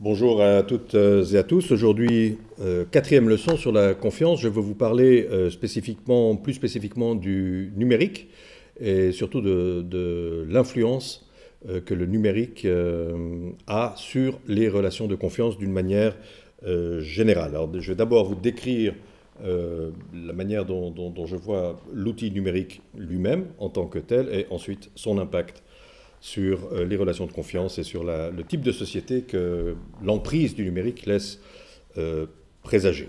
Bonjour à toutes et à tous. Aujourd'hui, quatrième leçon sur la confiance. Je veux vous parler plus spécifiquement du numérique et surtout de l'influence que le numérique a sur les relations de confiance d'une manière générale. Alors, je vais d'abord vous décrire la manière dont je vois l'outil numérique lui-même en tant que tel et ensuite son impact sur les relations de confiance et sur le type de société que l'emprise du numérique laisse présager.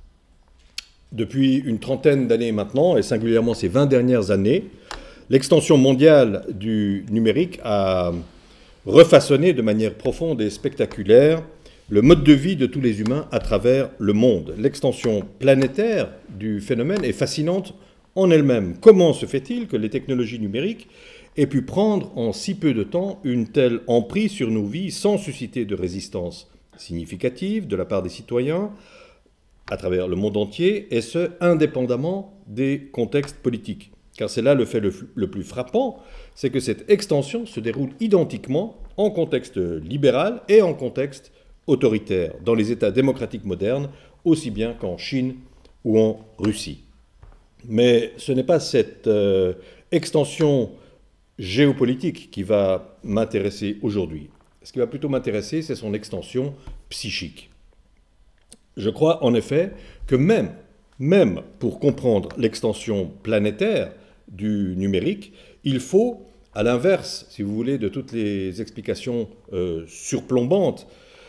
Depuis une trentaine d'années maintenant, et singulièrement ces 20 dernières années, l'extension mondiale du numérique a refaçonné de manière profonde et spectaculaire le mode de vie de tous les humains à travers le monde. L'extension planétaire du phénomène est fascinante en elle-même. Comment se fait-il que les technologies numériques aient pu prendre en si peu de temps une telle emprise sur nos vies sans susciter de résistance significative de la part des citoyens à travers le monde entier, et ce, indépendamment des contextes politiques. Car c'est là le fait le plus frappant, c'est que cette extension se déroule identiquement en contexte libéral et en contexte autoritaire, dans les États démocratiques modernes, aussi bien qu'en Chine ou en Russie. Mais ce n'est pas cette extension géopolitique qui va m'intéresser aujourd'hui. Ce qui va plutôt m'intéresser, c'est son extension psychique. Je crois en effet que même pour comprendre l'extension planétaire du numérique, il faut, à l'inverse, si vous voulez, de toutes les explications surplombantes,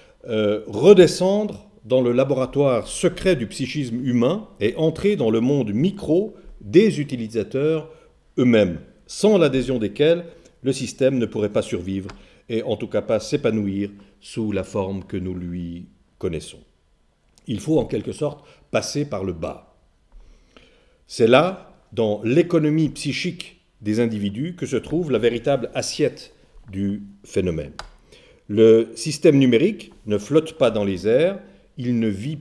redescendre dans le laboratoire secret du psychisme humain et entrer dans le monde micro des utilisateurs eux-mêmes, sans l'adhésion desquels le système ne pourrait pas survivre et en tout cas pas s'épanouir sous la forme que nous lui connaissons. Il faut en quelque sorte passer par le bas. C'est là, dans l'économie psychique des individus, que se trouve la véritable assiette du phénomène. Le système numérique ne flotte pas dans les airs, il ne vit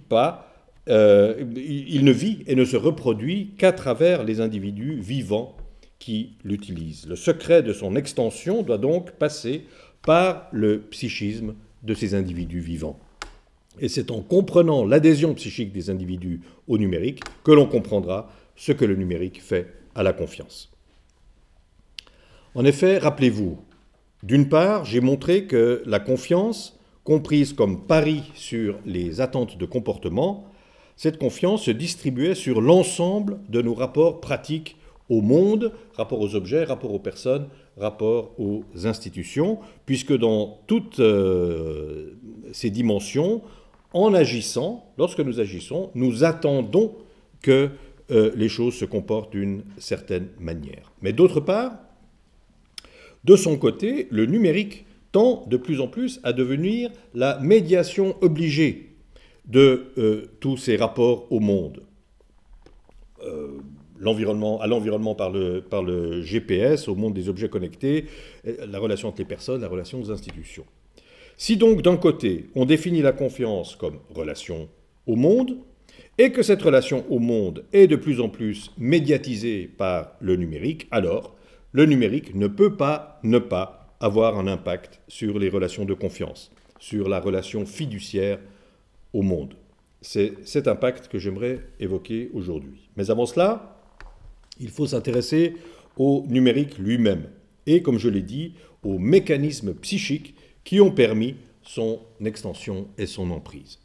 et ne se reproduit qu'à travers les individus vivants qui l'utilisent. Le secret de son extension doit donc passer par le psychisme de ces individus vivants. Et c'est en comprenant l'adhésion psychique des individus au numérique que l'on comprendra ce que le numérique fait à la confiance. En effet, rappelez-vous, d'une part, j'ai montré que la confiance, comprise comme pari sur les attentes de comportement, cette confiance se distribuait sur l'ensemble de nos rapports pratiques au monde, rapport aux objets, rapport aux personnes, rapport aux institutions, puisque dans toutes ces dimensions, en agissant, lorsque nous agissons, nous attendons que les choses se comportent d'une certaine manière. Mais d'autre part, de son côté, le numérique tend de plus en plus à devenir la médiation obligée de tous ces rapports au monde. À l'environnement par le GPS, au monde des objets connectés, la relation entre les personnes, la relation aux institutions. Si donc d'un côté, on définit la confiance comme relation au monde, et que cette relation au monde est de plus en plus médiatisée par le numérique, alors le numérique ne peut pas ne pas avoir un impact sur les relations de confiance, sur la relation fiduciaire au monde. C'est cet impact que j'aimerais évoquer aujourd'hui. Mais avant cela, il faut s'intéresser au numérique lui-même et, comme je l'ai dit, aux mécanismes psychiques qui ont permis son extension et son emprise.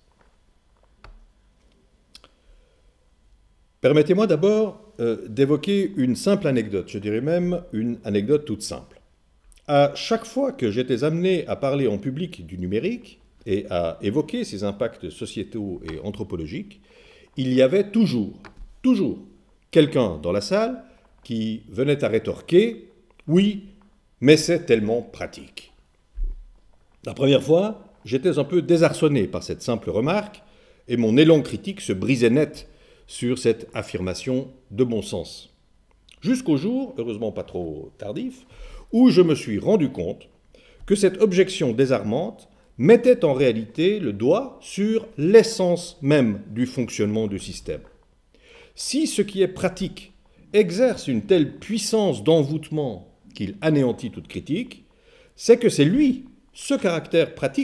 Permettez-moi d'abord d'évoquer une simple anecdote, je dirais même une anecdote toute simple. À chaque fois que j'étais amené à parler en public du numérique et à évoquer ses impacts sociétaux et anthropologiques, il y avait toujours quelqu'un dans la salle qui venait à rétorquer « Oui, mais c'est tellement pratique ». La première fois, j'étais un peu désarçonné par cette simple remarque et mon élan critique se brisait net sur cette affirmation de bon sens. Jusqu'au jour, heureusement pas trop tardif, où je me suis rendu compte que cette objection désarmante mettait en réalité le doigt sur l'essence même du fonctionnement du système. Si ce qui est pratique exerce une telle puissance d'envoûtement qu'il anéantit toute critique, c'est que c'est lui, ce caractère pratique,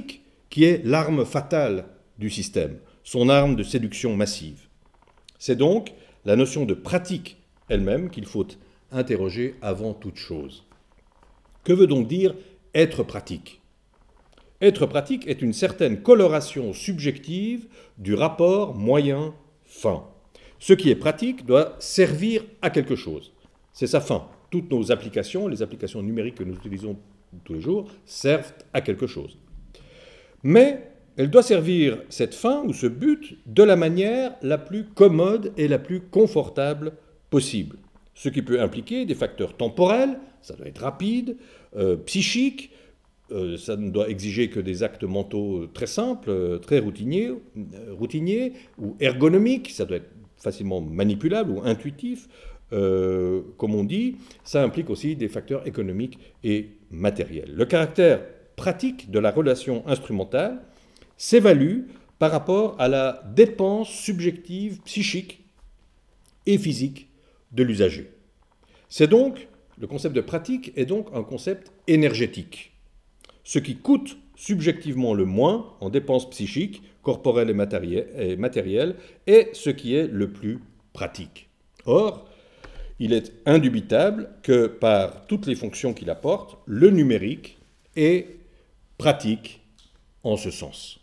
qui est l'arme fatale du système, son arme de séduction massive. C'est donc la notion de pratique elle-même qu'il faut interroger avant toute chose. Que veut donc dire être pratique ? Être pratique est une certaine coloration subjective du rapport moyen-fin. Ce qui est pratique doit servir à quelque chose. C'est sa fin. Toutes nos applications, les applications numériques que nous utilisons tous les jours, servent à quelque chose. Mais elle doit servir cette fin ou ce but de la manière la plus commode et la plus confortable possible. Ce qui peut impliquer des facteurs temporels, ça doit être rapide, psychiques, ça ne doit exiger que des actes mentaux très simples, très routiniers, ou ergonomiques, ça doit être facilement manipulable ou intuitif, comme on dit. Ça implique aussi des facteurs économiques et matériels. Le caractère pratique de la relation instrumentale s'évalue par rapport à la dépense subjective psychique et physique de l'usager. Le concept de pratique est donc un concept énergétique. Ce qui coûte subjectivement le moins en dépenses psychiques, corporelles et matérielles, est ce qui est le plus pratique. Or, il est indubitable que par toutes les fonctions qu'il apporte, le numérique est pratique en ce sens.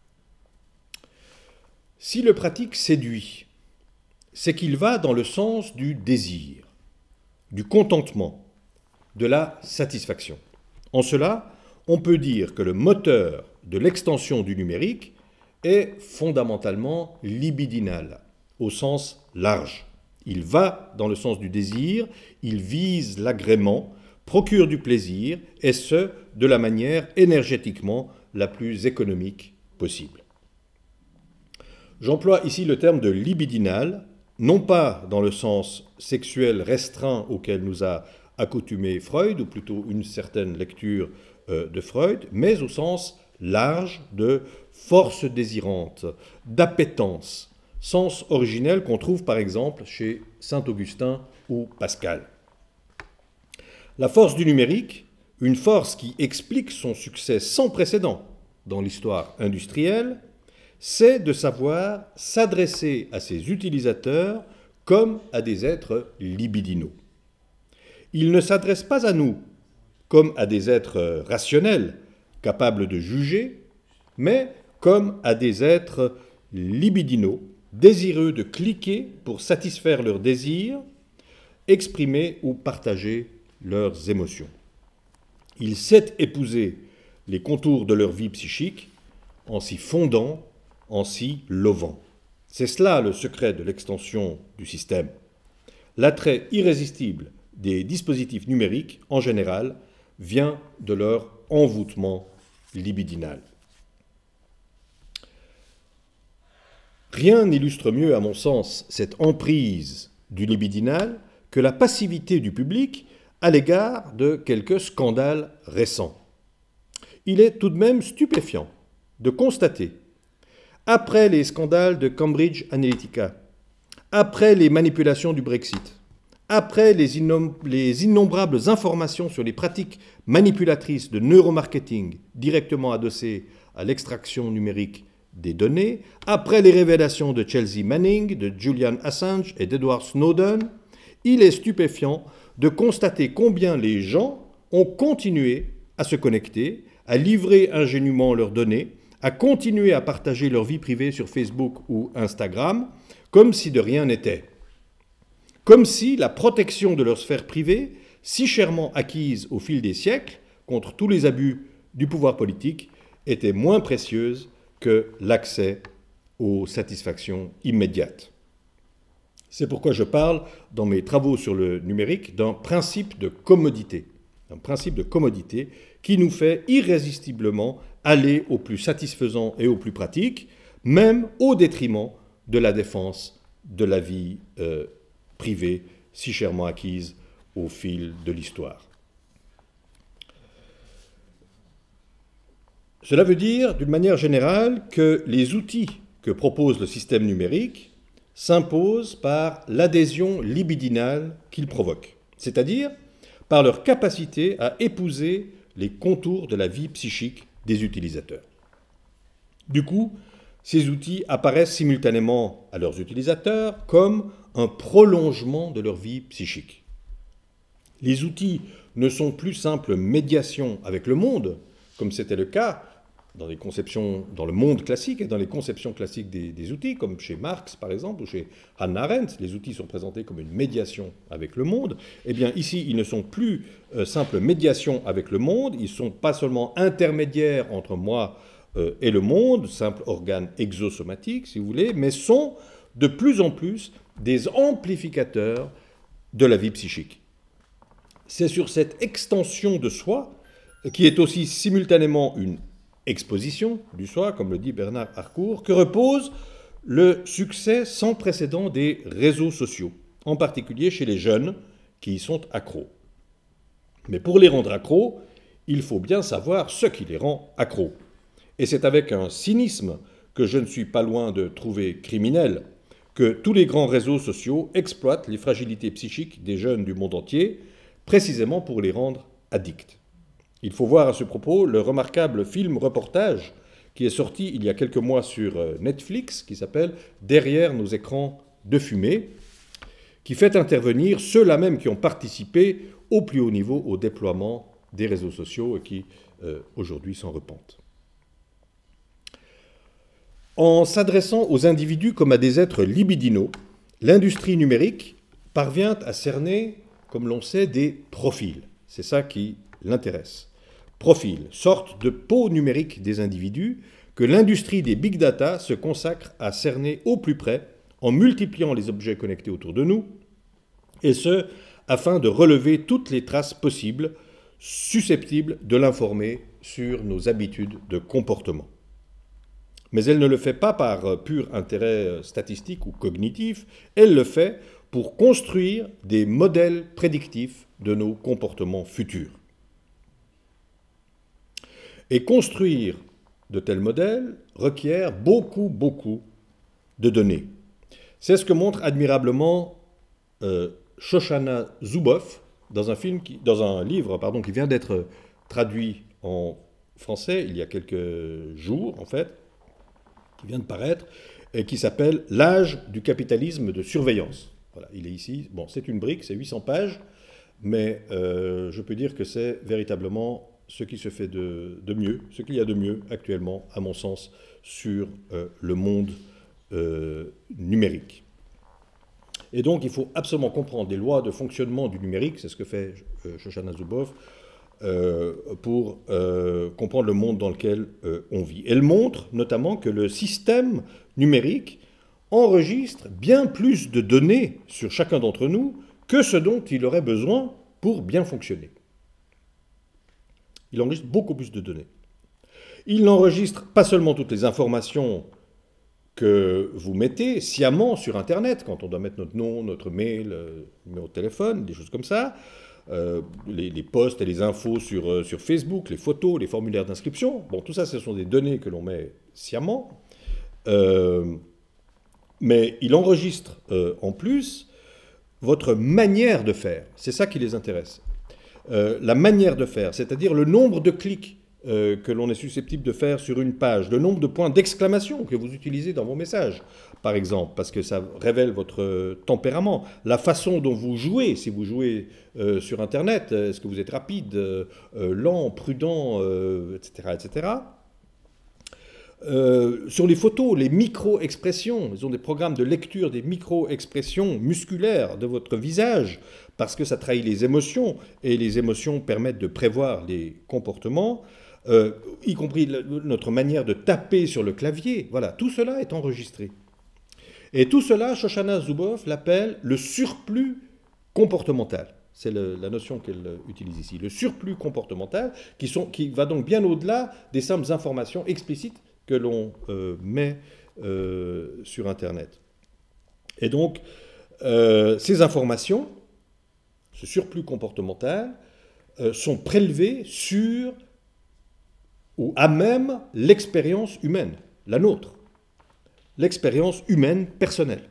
Si le pratique séduit, c'est qu'il va dans le sens du désir, du contentement, de la satisfaction. En cela, on peut dire que le moteur de l'extension du numérique est fondamentalement libidinal, au sens large. Il va dans le sens du désir, il vise l'agrément, procure du plaisir, et ce, de la manière énergétiquement la plus économique possible. J'emploie ici le terme de libidinal, non pas dans le sens sexuel restreint auquel nous a accoutumé Freud, ou plutôt une certaine lecture de Freud, mais au sens large de force désirante, d'appétence, sens originel qu'on trouve par exemple chez Saint-Augustin ou Pascal. La force du numérique, une force qui explique son succès sans précédent dans l'histoire industrielle, c'est de savoir s'adresser à ses utilisateurs comme à des êtres libidinaux. Il ne s'adresse pas à nous comme à des êtres rationnels, capables de juger, mais comme à des êtres libidinaux, désireux de cliquer pour satisfaire leurs désirs, exprimer ou partager leurs émotions. Il sait épouser les contours de leur vie psychique en s'y fondant, en s'y lovant. C'est cela le secret de l'extension du système. L'attrait irrésistible des dispositifs numériques, en général, vient de leur envoûtement libidinal. Rien n'illustre mieux, à mon sens, cette emprise du libidinal que la passivité du public à l'égard de quelques scandales récents. Il est tout de même stupéfiant de constater, après les scandales de Cambridge Analytica, après les manipulations du Brexit, après les innombrables informations sur les pratiques manipulatrices de neuromarketing directement adossées à l'extraction numérique des données, après les révélations de Chelsea Manning, de Julian Assange et d'Edward Snowden, il est stupéfiant de constater combien les gens ont continué à se connecter, à livrer ingénument leurs données, à continuer à partager leur vie privée sur Facebook ou Instagram, comme si de rien n'était. Comme si la protection de leur sphère privée, si chèrement acquise au fil des siècles contre tous les abus du pouvoir politique, était moins précieuse que l'accès aux satisfactions immédiates. C'est pourquoi je parle, dans mes travaux sur le numérique, d'un principe de commodité. Un principe de commodité qui nous fait irrésistiblement aller au plus satisfaisant et au plus pratique, même au détriment de la défense de la vie privée, si chèrement acquise au fil de l'histoire. Cela veut dire, d'une manière générale, que les outils que propose le système numérique s'imposent par l'adhésion libidinale qu'ils provoquent, c'est-à-dire par leur capacité à épouser les contours de la vie psychique des utilisateurs. Du coup, ces outils apparaissent simultanément à leurs utilisateurs comme un prolongement de leur vie psychique. Les outils ne sont plus simples médiations avec le monde, comme c'était le cas dans les conceptions, dans le monde classique et dans les conceptions classiques des outils, comme chez Marx par exemple, ou chez Hannah Arendt, les outils sont présentés comme une médiation avec le monde. Eh bien ici, ils ne sont plus simples médiations avec le monde, ils ne sont pas seulement intermédiaires entre moi et le monde, simple organe exosomatique si vous voulez, mais sont de plus en plus des amplificateurs de la vie psychique. C'est sur cette extension de soi, qui est aussi simultanément une exposition du soi, comme le dit Bernard Harcourt, que repose le succès sans précédent des réseaux sociaux, en particulier chez les jeunes qui y sont accros. Mais pour les rendre accros, il faut bien savoir ce qui les rend accros. Et c'est avec un cynisme que je ne suis pas loin de trouver criminel que tous les grands réseaux sociaux exploitent les fragilités psychiques des jeunes du monde entier, précisément pour les rendre addicts. Il faut voir à ce propos le remarquable film-reportage qui est sorti il y a quelques mois sur Netflix, qui s'appelle « Derrière nos écrans de fumée », qui fait intervenir ceux-là même qui ont participé au plus haut niveau au déploiement des réseaux sociaux et qui aujourd'hui s'en repentent. En s'adressant aux individus comme à des êtres libidinaux, l'industrie numérique parvient à cerner, comme l'on sait, des profils. C'est ça qui l'intéresse. Profils, sorte de peau numérique des individus que l'industrie des big data se consacre à cerner au plus près en multipliant les objets connectés autour de nous, et ce, afin de relever toutes les traces possibles susceptibles de l'informer sur nos habitudes de comportement. Mais elle ne le fait pas par pur intérêt statistique ou cognitif, elle le fait pour construire des modèles prédictifs de nos comportements futurs. Et construire de tels modèles requiert beaucoup de données. C'est ce que montre admirablement Shoshana Zuboff dans un livre qui vient d'être traduit en français il y a quelques jours, en fait, qui vient de paraître, et qui s'appelle « L'âge du capitalisme de surveillance ». Voilà, il est ici. Bon, c'est une brique, c'est 800 pages, mais je peux dire que c'est véritablement ce qui se fait de mieux, ce qu'il y a de mieux actuellement, à mon sens, sur le monde numérique. Et donc, il faut absolument comprendre les lois de fonctionnement du numérique, c'est ce que fait Shoshana Zuboff, pour comprendre le monde dans lequel on vit. Elle montre notamment que le système numérique enregistre bien plus de données sur chacun d'entre nous que ce dont il aurait besoin pour bien fonctionner. Il enregistre beaucoup plus de données. Il n'enregistre pas seulement toutes les informations que vous mettez sciemment sur Internet, quand on doit mettre notre nom, notre mail, numéro de téléphone, des choses comme ça, les posts et les infos sur Facebook, les photos, les formulaires d'inscription. Bon, tout ça, ce sont des données que l'on met sciemment. Mais il enregistre en plus votre manière de faire. C'est ça qui les intéresse. La manière de faire, c'est-à-dire le nombre de clics que l'on est susceptible de faire sur une page, le nombre de points d'exclamation que vous utilisez dans vos messages, par exemple, parce que ça révèle votre tempérament, la façon dont vous jouez, si vous jouez sur Internet, est-ce que vous êtes rapide, lent, prudent, etc., etc. Sur les photos, les micro-expressions, ils ont des programmes de lecture des micro-expressions musculaires de votre visage, parce que ça trahit les émotions, et les émotions permettent de prévoir les comportements, y compris notre manière de taper sur le clavier. Voilà, tout cela est enregistré. Et tout cela, Shoshana Zuboff l'appelle le surplus comportemental. C'est la notion qu'elle utilise ici. Le surplus comportemental, qui va donc bien au-delà des simples informations explicites que l'on met sur Internet. Et donc, ces informations, ce surplus comportemental, sont prélevées sur ou à même l'expérience humaine, la nôtre, l'expérience humaine personnelle.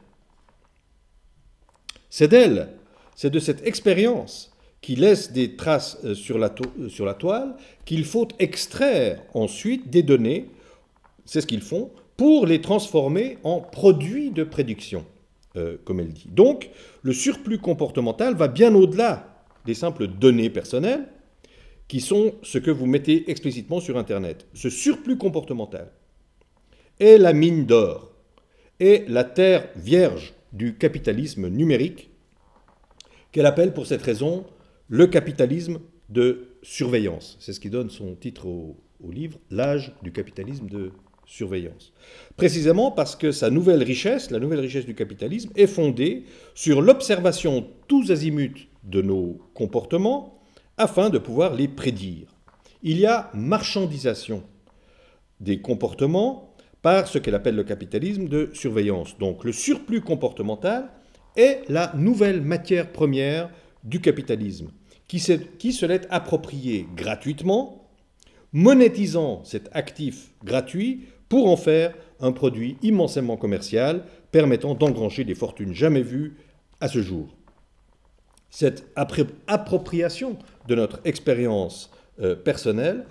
C'est de cette expérience qui laisse des traces sur la toile qu'il faut extraire ensuite des données c'est ce qu'ils font, pour les transformer en produits de prédiction, comme elle dit. Donc, le surplus comportemental va bien au-delà des simples données personnelles, qui sont ce que vous mettez explicitement sur Internet. Ce surplus comportemental est la mine d'or, est la terre vierge du capitalisme numérique, qu'elle appelle pour cette raison le capitalisme de surveillance. C'est ce qui donne son titre au livre, L'âge du capitalisme de surveillance. Précisément parce que sa nouvelle richesse, la nouvelle richesse du capitalisme, est fondée sur l'observation tous azimuts de nos comportements afin de pouvoir les prédire. Il y a marchandisation des comportements par ce qu'elle appelle le capitalisme de surveillance. Donc le surplus comportemental est la nouvelle matière première du capitalisme, qui se l'est approprié gratuitement, monétisant cet actif gratuit pour en faire un produit immensément commercial, permettant d'engranger des fortunes jamais vues à ce jour. Cette appropriation de notre expérience personnelle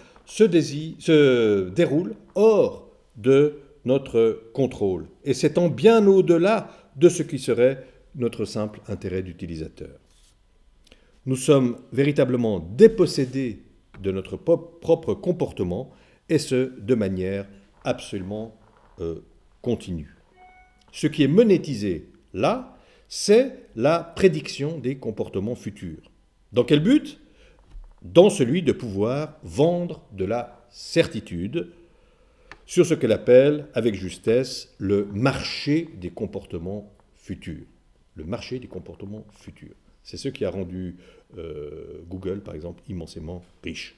se déroule hors de notre contrôle et s'étend bien au-delà de ce qui serait notre simple intérêt d'utilisateur. Nous sommes véritablement dépossédés de notre propre comportement et ce, de manière absolument continue. Ce qui est monétisé là, c'est la prédiction des comportements futurs. Dans quel but ? Dans celui de pouvoir vendre de la certitude sur ce qu'elle appelle, avec justesse, le marché des comportements futurs. Le marché des comportements futurs. C'est ce qui a rendu Google, par exemple, immensément riche.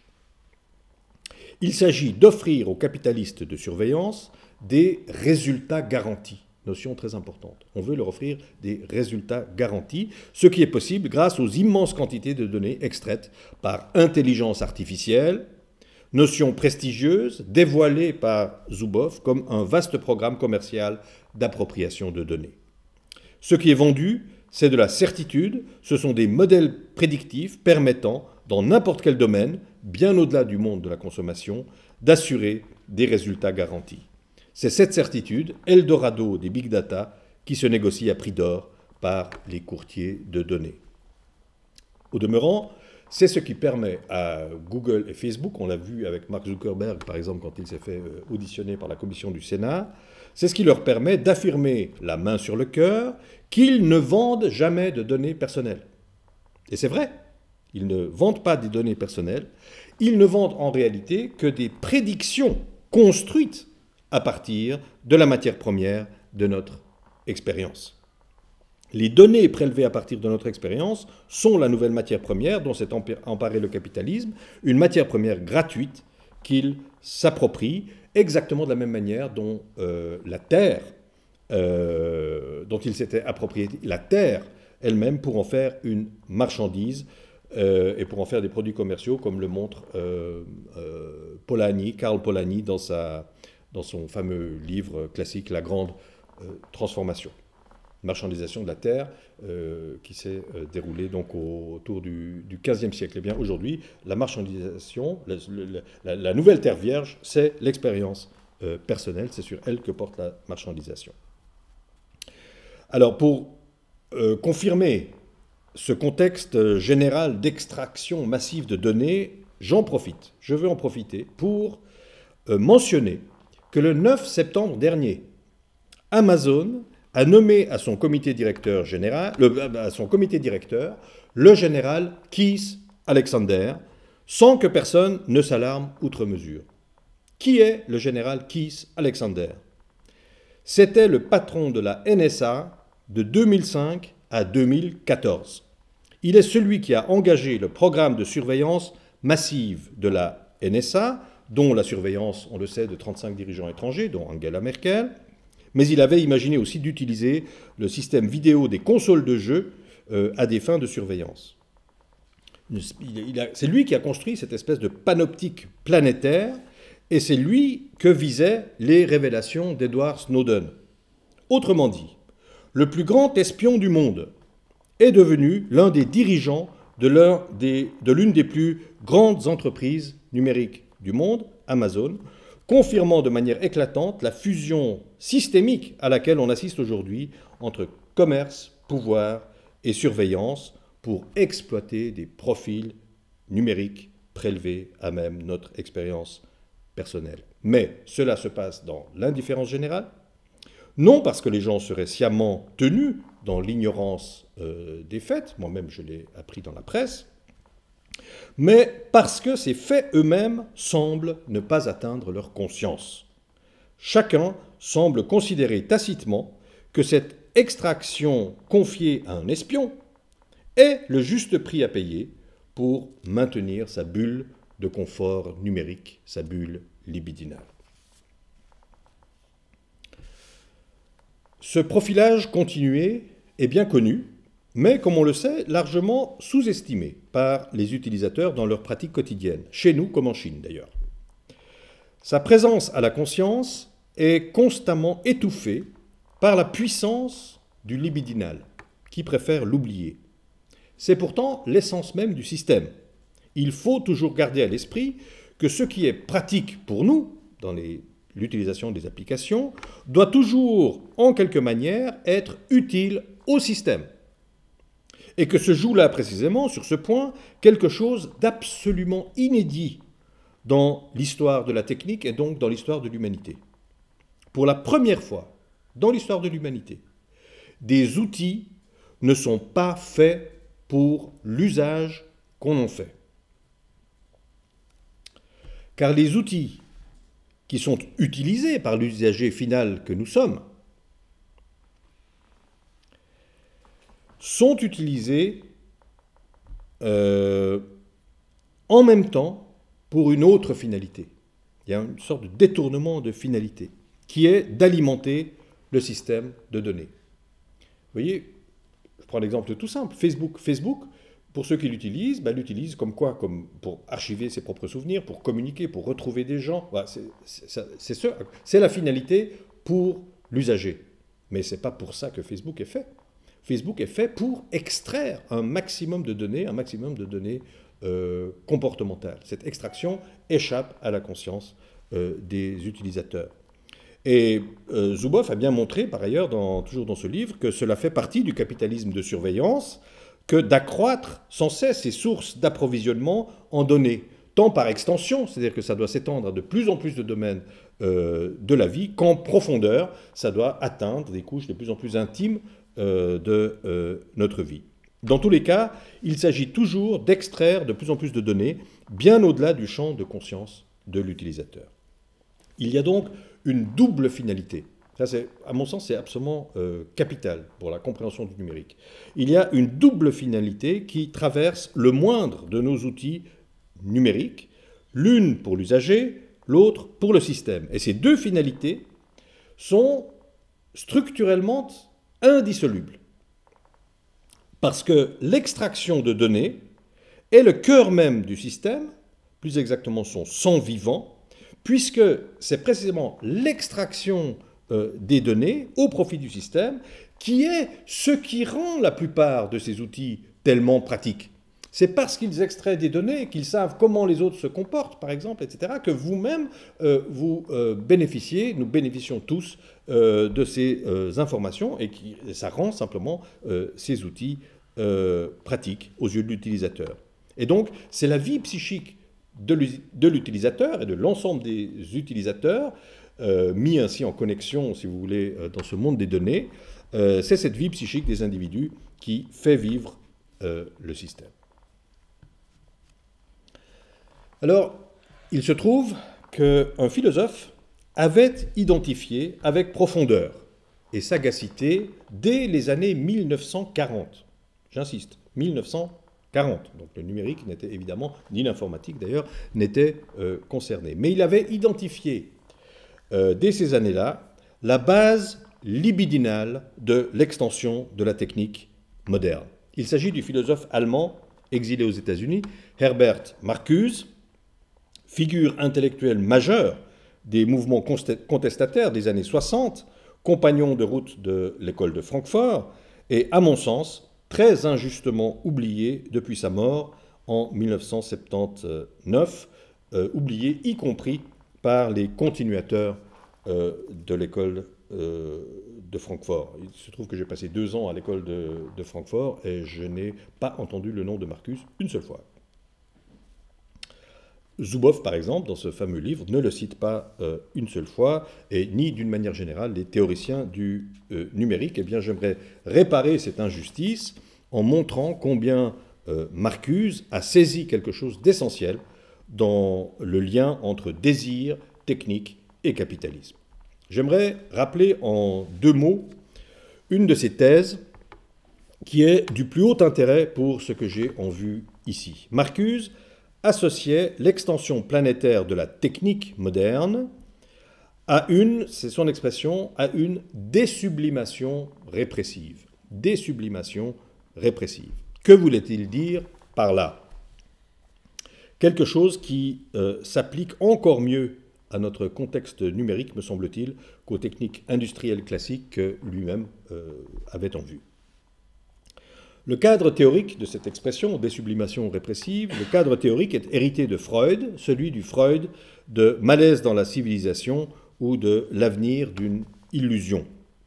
Il s'agit d'offrir aux capitalistes de surveillance des résultats garantis. Notion très importante. On veut leur offrir des résultats garantis, ce qui est possible grâce aux immenses quantités de données extraites par intelligence artificielle, notion prestigieuse dévoilée par Zuboff comme un vaste programme commercial d'appropriation de données. Ce qui est vendu, c'est de la certitude, ce sont des modèles prédictifs permettant, dans n'importe quel domaine, bien au-delà du monde de la consommation, d'assurer des résultats garantis. C'est cette certitude, Eldorado des big data, qui se négocie à prix d'or par les courtiers de données. Au demeurant, c'est ce qui permet à Google et Facebook, on l'a vu avec Mark Zuckerberg par exemple quand il s'est fait auditionner par la commission du Sénat, c'est ce qui leur permet d'affirmer la main sur le cœur qu'ils ne vendent jamais de données personnelles. Et c'est vrai, ils ne vendent pas des données personnelles, ils ne vendent en réalité que des prédictions construites à partir de la matière première de notre expérience. Les données prélevées à partir de notre expérience sont la nouvelle matière première dont s'est emparé le capitalisme, une matière première gratuite qu'il s'approprie exactement de la même manière dont la terre, dont il s'était approprié la terre elle-même pour en faire une marchandise et pour en faire des produits commerciaux comme le montre Karl Polanyi dans son fameux livre classique La Grande Transformation. Marchandisation de la terre qui s'est déroulée donc autour du XVe siècle. Et bien aujourd'hui, la marchandisation, la nouvelle terre vierge, c'est l'expérience personnelle, c'est sur elle que porte la marchandisation. Alors pour confirmer ce contexte général d'extraction massive de données, je veux en profiter pour mentionner que le 9 septembre dernier, Amazon a nommé à son comité directeur le général Keith Alexander, sans que personne ne s'alarme outre mesure. Qui est le général Keith Alexander ? C'était le patron de la NSA de 2005 à 2014. Il est celui qui a engagé le programme de surveillance massive de la NSA, dont la surveillance, on le sait, de 35 dirigeants étrangers, dont Angela Merkel, mais il avait imaginé aussi d'utiliser le système vidéo des consoles de jeux à des fins de surveillance. C'est lui qui a construit cette espèce de panoptique planétaire, et c'est lui que visaient les révélations d'Edward Snowden. Autrement dit, le plus grand espion du monde est devenu l'un des dirigeants de l'une des plus grandes entreprises numériques du monde, Amazon, confirmant de manière éclatante la fusion systémique à laquelle on assiste aujourd'hui entre commerce, pouvoir et surveillance pour exploiter des profils numériques prélevés à même notre expérience personnelle. Mais cela se passe dans l'indifférence générale, non parce que les gens seraient sciemment tenus dans l'ignorance des faits, moi-même je l'ai appris dans la presse, mais parce que ces faits eux-mêmes semblent ne pas atteindre leur conscience. Chacun semble considérer tacitement que cette extraction confiée à un espion est le juste prix à payer pour maintenir sa bulle de confort numérique, sa bulle libidinale. Ce profilage continué est bien connu, mais comme on le sait, largement sous-estimé par les utilisateurs dans leur pratique quotidienne, chez nous comme en Chine d'ailleurs. Sa présence à la conscience est constamment étouffée par la puissance du libidinal, qui préfère l'oublier. C'est pourtant l'essence même du système. Il faut toujours garder à l'esprit que ce qui est pratique pour nous, dans l'utilisation des applications, doit toujours, en quelque manière, être utile au système. Et que se joue là précisément, sur ce point, quelque chose d'absolument inédit dans l'histoire de la technique et donc dans l'histoire de l'humanité. Pour la première fois dans l'histoire de l'humanité, des outils ne sont pas faits pour l'usage qu'on en fait. Car les outils qui sont utilisés par l'usager final que nous sommes sont utilisés en même temps pour une autre finalité. Il y a une sorte de détournement de finalité qui est d'alimenter le système de données. Vous voyez, je prends l'exemple tout simple, Facebook. Facebook, pour ceux qui l'utilisent, l'utilisent comme quoi? Comme pour archiver ses propres souvenirs, pour communiquer, pour retrouver des gens. Voilà, c'est la finalité pour l'usager. Mais ce n'est pas pour ça que Facebook est fait. Facebook est fait pour extraire un maximum de données comportementales. Cette extraction échappe à la conscience des utilisateurs. Et Zuboff a bien montré, par ailleurs, toujours dans ce livre, que cela fait partie du capitalisme de surveillance, que d'accroître sans cesse ces sources d'approvisionnement en données, tant par extension, c'est-à-dire que ça doit s'étendre à de plus en plus de domaines de la vie, qu'en profondeur, ça doit atteindre des couches de plus en plus intimes de notre vie. Dans tous les cas, il s'agit toujours d'extraire de plus en plus de données, bien au-delà du champ de conscience de l'utilisateur. Il y a donc une double finalité. Ça, à mon sens, c'est absolument capital pour la compréhension du numérique. Il y a une double finalité qui traverse le moindre de nos outils numériques, l'une pour l'usager, l'autre pour le système. Et ces deux finalités sont structurellement indissolubles. Parce que l'extraction de données est le cœur même du système, plus exactement son sang vivant, puisque c'est précisément l'extraction des données au profit du système qui est ce qui rend la plupart de ces outils tellement pratiques. C'est parce qu'ils extraient des données, qu'ils savent comment les autres se comportent, par exemple, etc., que vous-même, vous bénéficiez, nous bénéficions tous de ces informations et ça rend simplement ces outils pratiques aux yeux de l'utilisateur. Et donc, c'est la vie psychique de l'utilisateur et de l'ensemble des utilisateurs, mis ainsi en connexion, si vous voulez, dans ce monde des données, c'est cette vie psychique des individus qui fait vivre le système. Alors, il se trouve qu'un philosophe avait identifié avec profondeur et sagacité dès les années 1940. J'insiste, 1940. Donc le numérique n'était évidemment, ni l'informatique d'ailleurs, n'était concerné. Mais il avait identifié dès ces années-là la base libidinale de l'extension de la technique moderne. Il s'agit du philosophe allemand exilé aux États-Unis, Herbert Marcuse, figure intellectuelle majeure des mouvements contestataires des années 60, compagnon de route de l'école de Francfort, et, à mon sens, très injustement oublié depuis sa mort en 1979, oublié y compris par les continuateurs de l'école de Francfort. Il se trouve que j'ai passé 2 ans à l'école de Francfort et je n'ai pas entendu le nom de Marcuse une seule fois. Zuboff, par exemple, dans ce fameux livre, ne le cite pas une seule fois, et ni d'une manière générale les théoriciens du numérique. Eh bien, j'aimerais réparer cette injustice en montrant combien Marcuse a saisi quelque chose d'essentiel dans le lien entre désir, technique et capitalisme. J'aimerais rappeler en 2 mots une de ces thèses qui est du plus haut intérêt pour ce que j'ai en vue ici. Marcuse associait l'extension planétaire de la technique moderne à c'est son expression, à une désublimation répressive. Désublimation répressive. Que voulait-il dire par là? Quelque chose qui s'applique encore mieux à notre contexte numérique, me semble-t-il, qu'aux techniques industrielles classiques que lui-même avait en vue. Le cadre théorique de cette expression, désublimation répressive, le cadre théorique est hérité de Freud, celui du Freud de malaise dans la civilisation ou de l'avenir d'une illusion.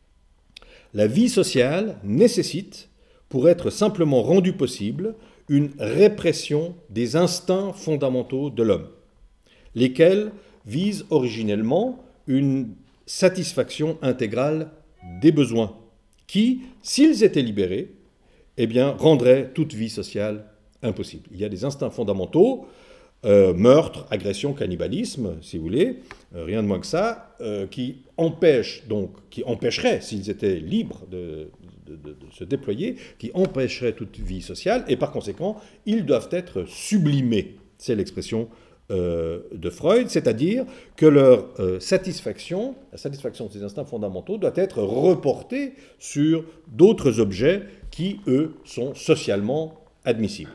La vie sociale nécessite, pour être simplement rendue possible, une répression des instincts fondamentaux de l'homme, lesquels visent originellement une satisfaction intégrale des besoins, qui, s'ils étaient libérés, eh bien, rendrait toute vie sociale impossible. Il y a des instincts fondamentaux, meurtre, agression, cannibalisme, si vous voulez, rien de moins que ça, qui empêcheraient, s'ils étaient libres de se déployer, qui empêcheraient toute vie sociale, et par conséquent, ils doivent être sublimés. C'est l'expression de Freud, c'est-à-dire que leur satisfaction, la satisfaction de ces instincts fondamentaux, doit être reportée sur d'autres objets qui, eux, sont socialement admissibles.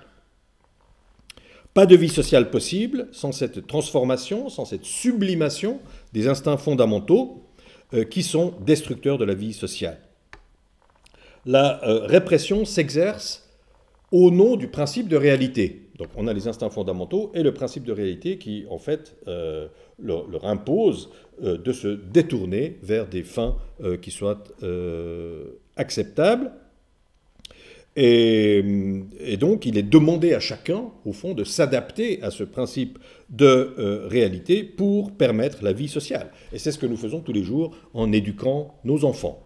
Pas de vie sociale possible sans cette transformation, sans cette sublimation des instincts fondamentaux qui sont destructeurs de la vie sociale. La répression s'exerce au nom du principe de réalité. Donc on a les instincts fondamentaux et le principe de réalité qui, en fait, leur impose de se détourner vers des fins qui soient acceptables. Et donc, il est demandé à chacun, au fond, de s'adapter à ce principe de réalité pour permettre la vie sociale. Et c'est ce que nous faisons tous les jours en éduquant nos enfants.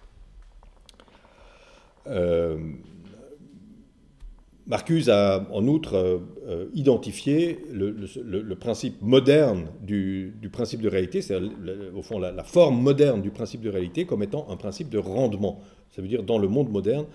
Marcuse a en outre identifié le principe moderne du principe de réalité, c'est-à-dire au fond la forme moderne du principe de réalité comme étant un principe de rendement. Ça veut dire dans le monde moderne,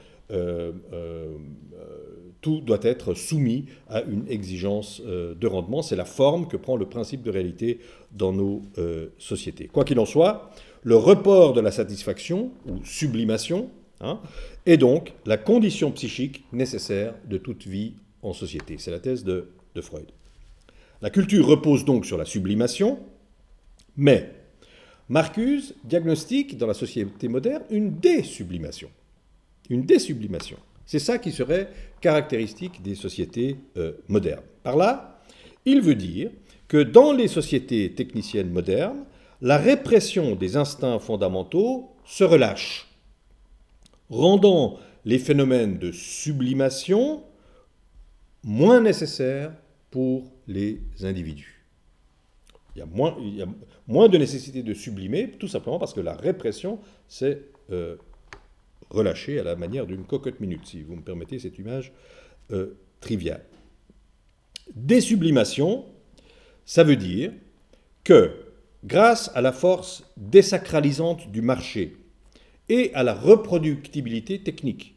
tout doit être soumis à une exigence de rendement. C'est la forme que prend le principe de réalité dans nos sociétés. Quoi qu'il en soit, le report de la satisfaction ou sublimation est donc la condition psychique nécessaire de toute vie en société. C'est la thèse de Freud. La culture repose donc sur la sublimation, mais Marcuse diagnostique dans la société moderne une désublimation. Une désublimation. C'est ça qui serait caractéristique des sociétés modernes. Par là, il veut dire que dans les sociétés techniciennes modernes, la répression des instincts fondamentaux se relâche, rendant les phénomènes de sublimation moins nécessaires pour les individus. Il y a moins de nécessité de sublimer, tout simplement parce que la répression s'est relâchée à la manière d'une cocotte minute, si vous me permettez cette image triviale. Désublimation, ça veut dire que, grâce à la force désacralisante du marché et à la reproductibilité technique,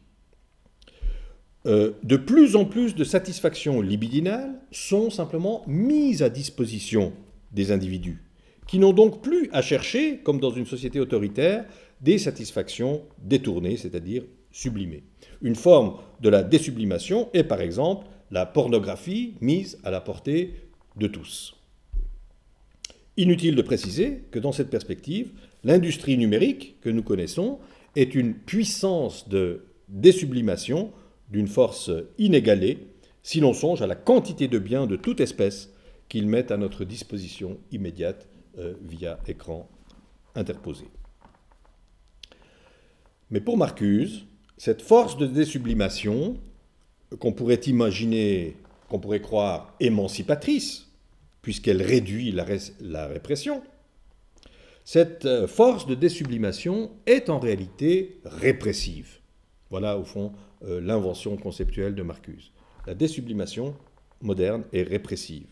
de plus en plus de satisfactions libidinales sont simplement mises à disposition des individus, qui n'ont donc plus à chercher, comme dans une société autoritaire, des satisfactions détournées, c'est-à-dire sublimées. Une forme de la désublimation est par exemple la pornographie mise à la portée de tous. Inutile de préciser que dans cette perspective, l'industrie numérique que nous connaissons est une puissance de désublimation d'une force inégalée si l'on songe à la quantité de biens de toute espèce qu'ils mettent à notre disposition immédiate via écran interposé. Mais pour Marcuse, cette force de désublimation, qu'on pourrait imaginer, qu'on pourrait croire émancipatrice, puisqu'elle réduit la répression, cette force de désublimation est en réalité répressive. Voilà, au fond, l'invention conceptuelle de Marcuse. La désublimation moderne est répressive.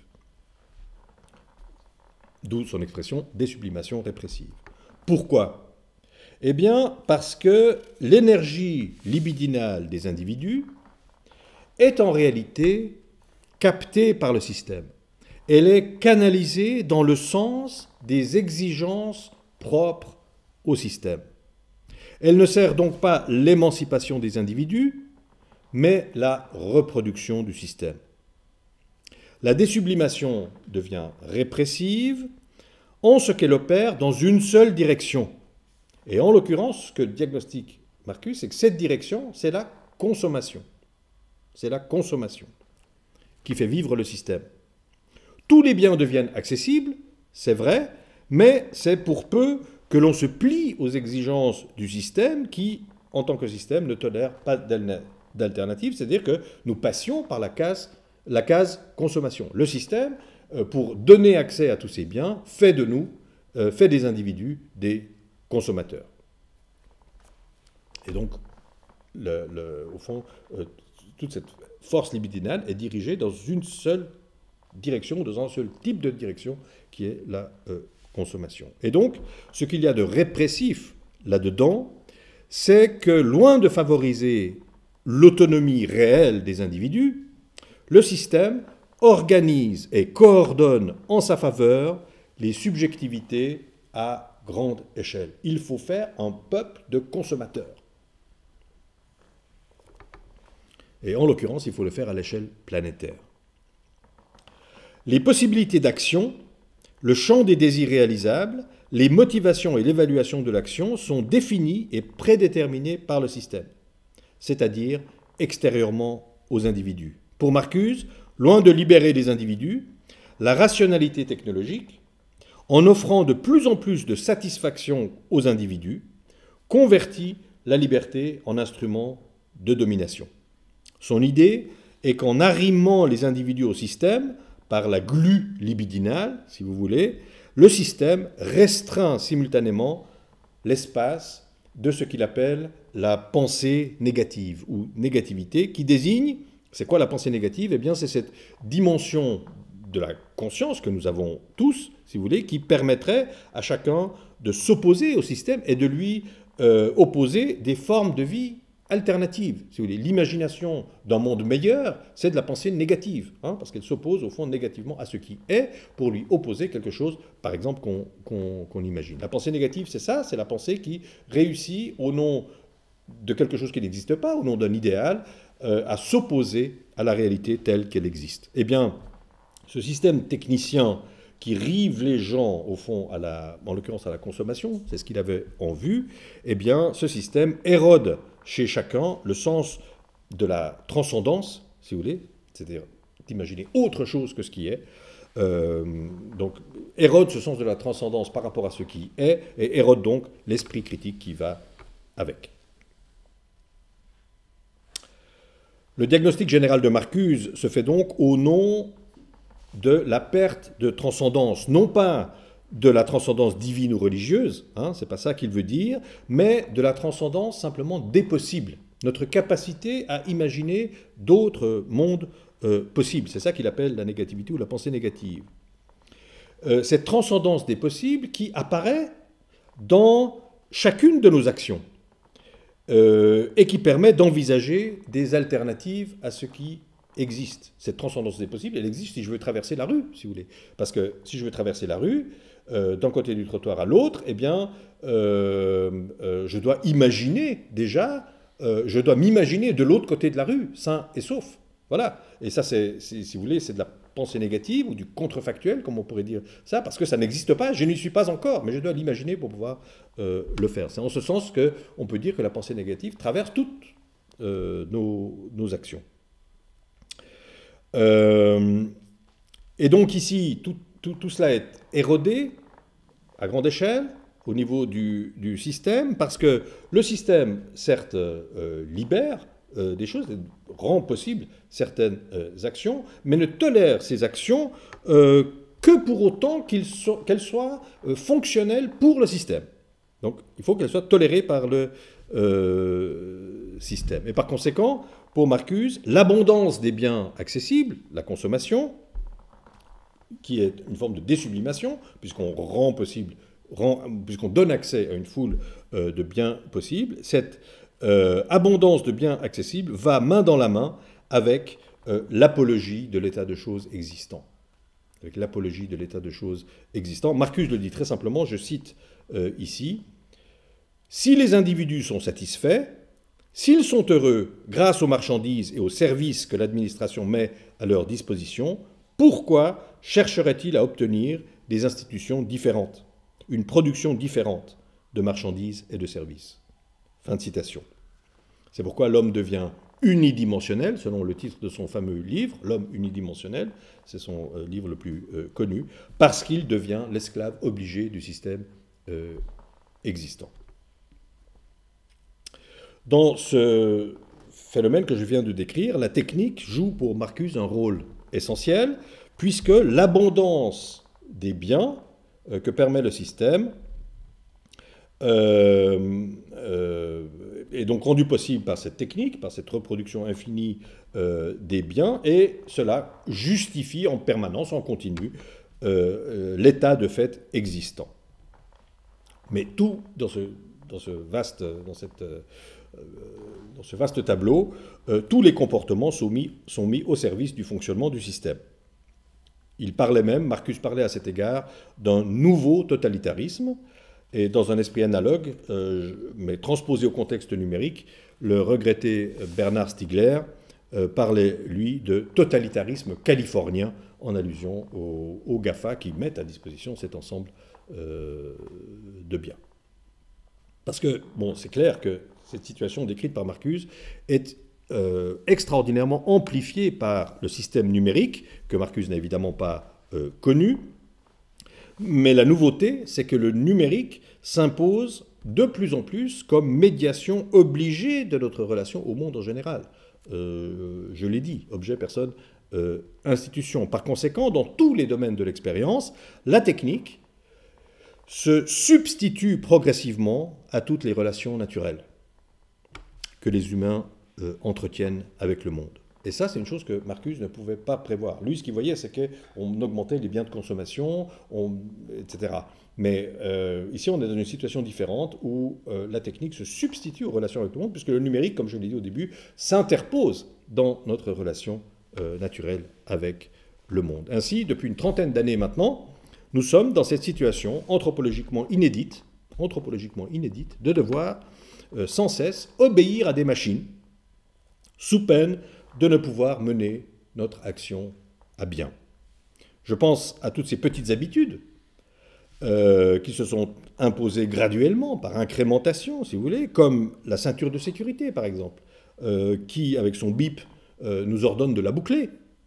D'où son expression désublimation répressive. Pourquoi? Eh bien, parce que l'énergie libidinale des individus est en réalité captée par le système. Elle est canalisée dans le sens des exigences propres au système. Elle ne sert donc pas l'émancipation des individus, mais la reproduction du système. La désublimation devient répressive en ce qu'elle opère dans une seule direction. Et en l'occurrence, ce que diagnostique Marcuse, c'est que cette direction, c'est la consommation. C'est la consommation qui fait vivre le système. Tous les biens deviennent accessibles, c'est vrai, mais c'est pour peu que l'on se plie aux exigences du système qui, en tant que système, ne tolère pas d'alternative, c'est-à-dire que nous passions par la case consommation. Le système, pour donner accès à tous ces biens, fait de nous, fait des individus des consommateurs. Et donc, au fond, toute cette force libidinale est dirigée dans une seule direction, dans un seul type de direction, qui est la consommation. Et donc, ce qu'il y a de répressif là-dedans, c'est que loin de favoriser l'autonomie réelle des individus, le système organise et coordonne en sa faveur les subjectivités à grande échelle. Il faut faire un peuple de consommateurs. Et en l'occurrence, il faut le faire à l'échelle planétaire. Les possibilités d'action, le champ des désirs réalisables, les motivations et l'évaluation de l'action sont définies et prédéterminées par le système, c'est-à-dire extérieurement aux individus. Pour Marcuse, loin de libérer les individus, la rationalité technologique, en offrant de plus en plus de satisfaction aux individus, convertit la liberté en instrument de domination. Son idée est qu'en arrimant les individus au système, par la glu libidinale, si vous voulez, le système restreint simultanément l'espace de ce qu'il appelle la pensée négative ou négativité, qui désigne, c'est quoi la pensée négative? Eh bien, c'est cette dimension de la conscience que nous avons tous, si vous voulez, qui permettrait à chacun de s'opposer au système et de lui opposer des formes de vie alternatives. Si vous voulez, l'imagination d'un monde meilleur, c'est de la pensée négative, parce qu'elle s'oppose au fond négativement à ce qui est pour lui opposer quelque chose, par exemple, qu'on imagine. La pensée négative, c'est ça, c'est la pensée qui réussit au nom de quelque chose qui n'existe pas, au nom d'un idéal, à s'opposer à la réalité telle qu'elle existe. Eh bien, ce système technicien qui rive les gens, au fond, en l'occurrence à la consommation, c'est ce qu'il avait en vue, eh bien, ce système érode chez chacun le sens de la transcendance, si vous voulez, c'est-à-dire d'imaginer autre chose que ce qui est, donc érode ce sens de la transcendance par rapport à ce qui est, et érode donc l'esprit critique qui va avec. Le diagnostic général de Marcuse se fait donc au nom de la perte de transcendance, non pas de la transcendance divine ou religieuse, c'est pas ça qu'il veut dire, mais de la transcendance simplement des possibles, notre capacité à imaginer d'autres mondes possibles. C'est ça qu'il appelle la négativité ou la pensée négative. Cette transcendance des possibles qui apparaît dans chacune de nos actions et qui permet d'envisager des alternatives à ce qui existe. Cette transcendance des possibles, elle existe si je veux traverser la rue, si vous voulez. Parce que si je veux traverser la rue, d'un côté du trottoir à l'autre, eh bien, je dois imaginer déjà, je dois m'imaginer de l'autre côté de la rue, sain et sauf. Voilà. Et ça, si vous voulez, c'est de la pensée négative ou du contrefactuel, comme on pourrait dire ça, parce que ça n'existe pas, je n'y suis pas encore, mais je dois l'imaginer pour pouvoir le faire. C'est en ce sens qu'on peut dire que la pensée négative traverse toutes nos actions. Et donc ici, tout cela est érodé à grande échelle au niveau du système, parce que le système, certes, libère des choses, rend possible certaines actions, mais ne tolère ces actions que pour autant qu'elles soient fonctionnelles pour le système. Donc il faut qu'elles soient tolérées par le système. Et par conséquent, pour Marcuse, l'abondance des biens accessibles, la consommation, qui est une forme de désublimation, puisqu'on rend possible, puisqu'on donne accès à une foule de biens possibles, cette abondance de biens accessibles va main dans la main avec l'apologie de l'état de choses existant. Avec l'apologie de l'état de choses existant. Marcuse le dit très simplement, je cite ici, « Si les individus sont satisfaits, s'ils sont heureux grâce aux marchandises et aux services que l'administration met à leur disposition, pourquoi chercherait-il à obtenir des institutions différentes, une production différente de marchandises et de services ?» Fin de citation. C'est pourquoi l'homme devient unidimensionnel, selon le titre de son fameux livre, L'homme unidimensionnel, c'est son livre le plus connu, parce qu'il devient l'esclave obligé du système existant. Dans ce phénomène que je viens de décrire, la technique joue pour Marcuse un rôle essentiel, puisque l'abondance des biens que permet le système est donc rendue possible par cette technique, par cette reproduction infinie des biens, et cela justifie en permanence, en continu, l'état de fait existant. Mais tout dans ce vaste tableau, tous les comportements sont mis au service du fonctionnement du système. Il parlait même, Marcuse parlait à cet égard, d'un nouveau totalitarisme, et dans un esprit analogue, mais transposé au contexte numérique, le regretté Bernard Stiegler parlait, lui, de totalitarisme californien, en allusion aux GAFA qui mettent à disposition cet ensemble de biens. Parce que, bon, c'est clair que cette situation décrite par Marcuse est extraordinairement amplifiée par le système numérique, que Marcuse n'a évidemment pas connu. Mais la nouveauté, c'est que le numérique s'impose de plus en plus comme médiation obligée de notre relation au monde en général. Je l'ai dit, objet, personne, institution. Par conséquent, dans tous les domaines de l'expérience, la technique se substitue progressivement à toutes les relations naturelles que les humains entretiennent avec le monde. Et ça, c'est une chose que Marcuse ne pouvait pas prévoir. Lui, ce qu'il voyait, c'est qu'on augmentait les biens de consommation, etc. Mais ici, on est dans une situation différente où la technique se substitue aux relations avec le monde, puisque le numérique, comme je l'ai dit au début, s'interpose dans notre relation naturelle avec le monde. Ainsi, depuis une trentaine d'années maintenant, nous sommes dans cette situation anthropologiquement inédite de devoir sans cesse obéir à des machines, sous peine de ne pouvoir mener notre action à bien. Je pense à toutes ces petites habitudes qui se sont imposées graduellement, par incrémentation, si vous voulez, comme la ceinture de sécurité, par exemple, qui, avec son bip, nous ordonne de la boucler.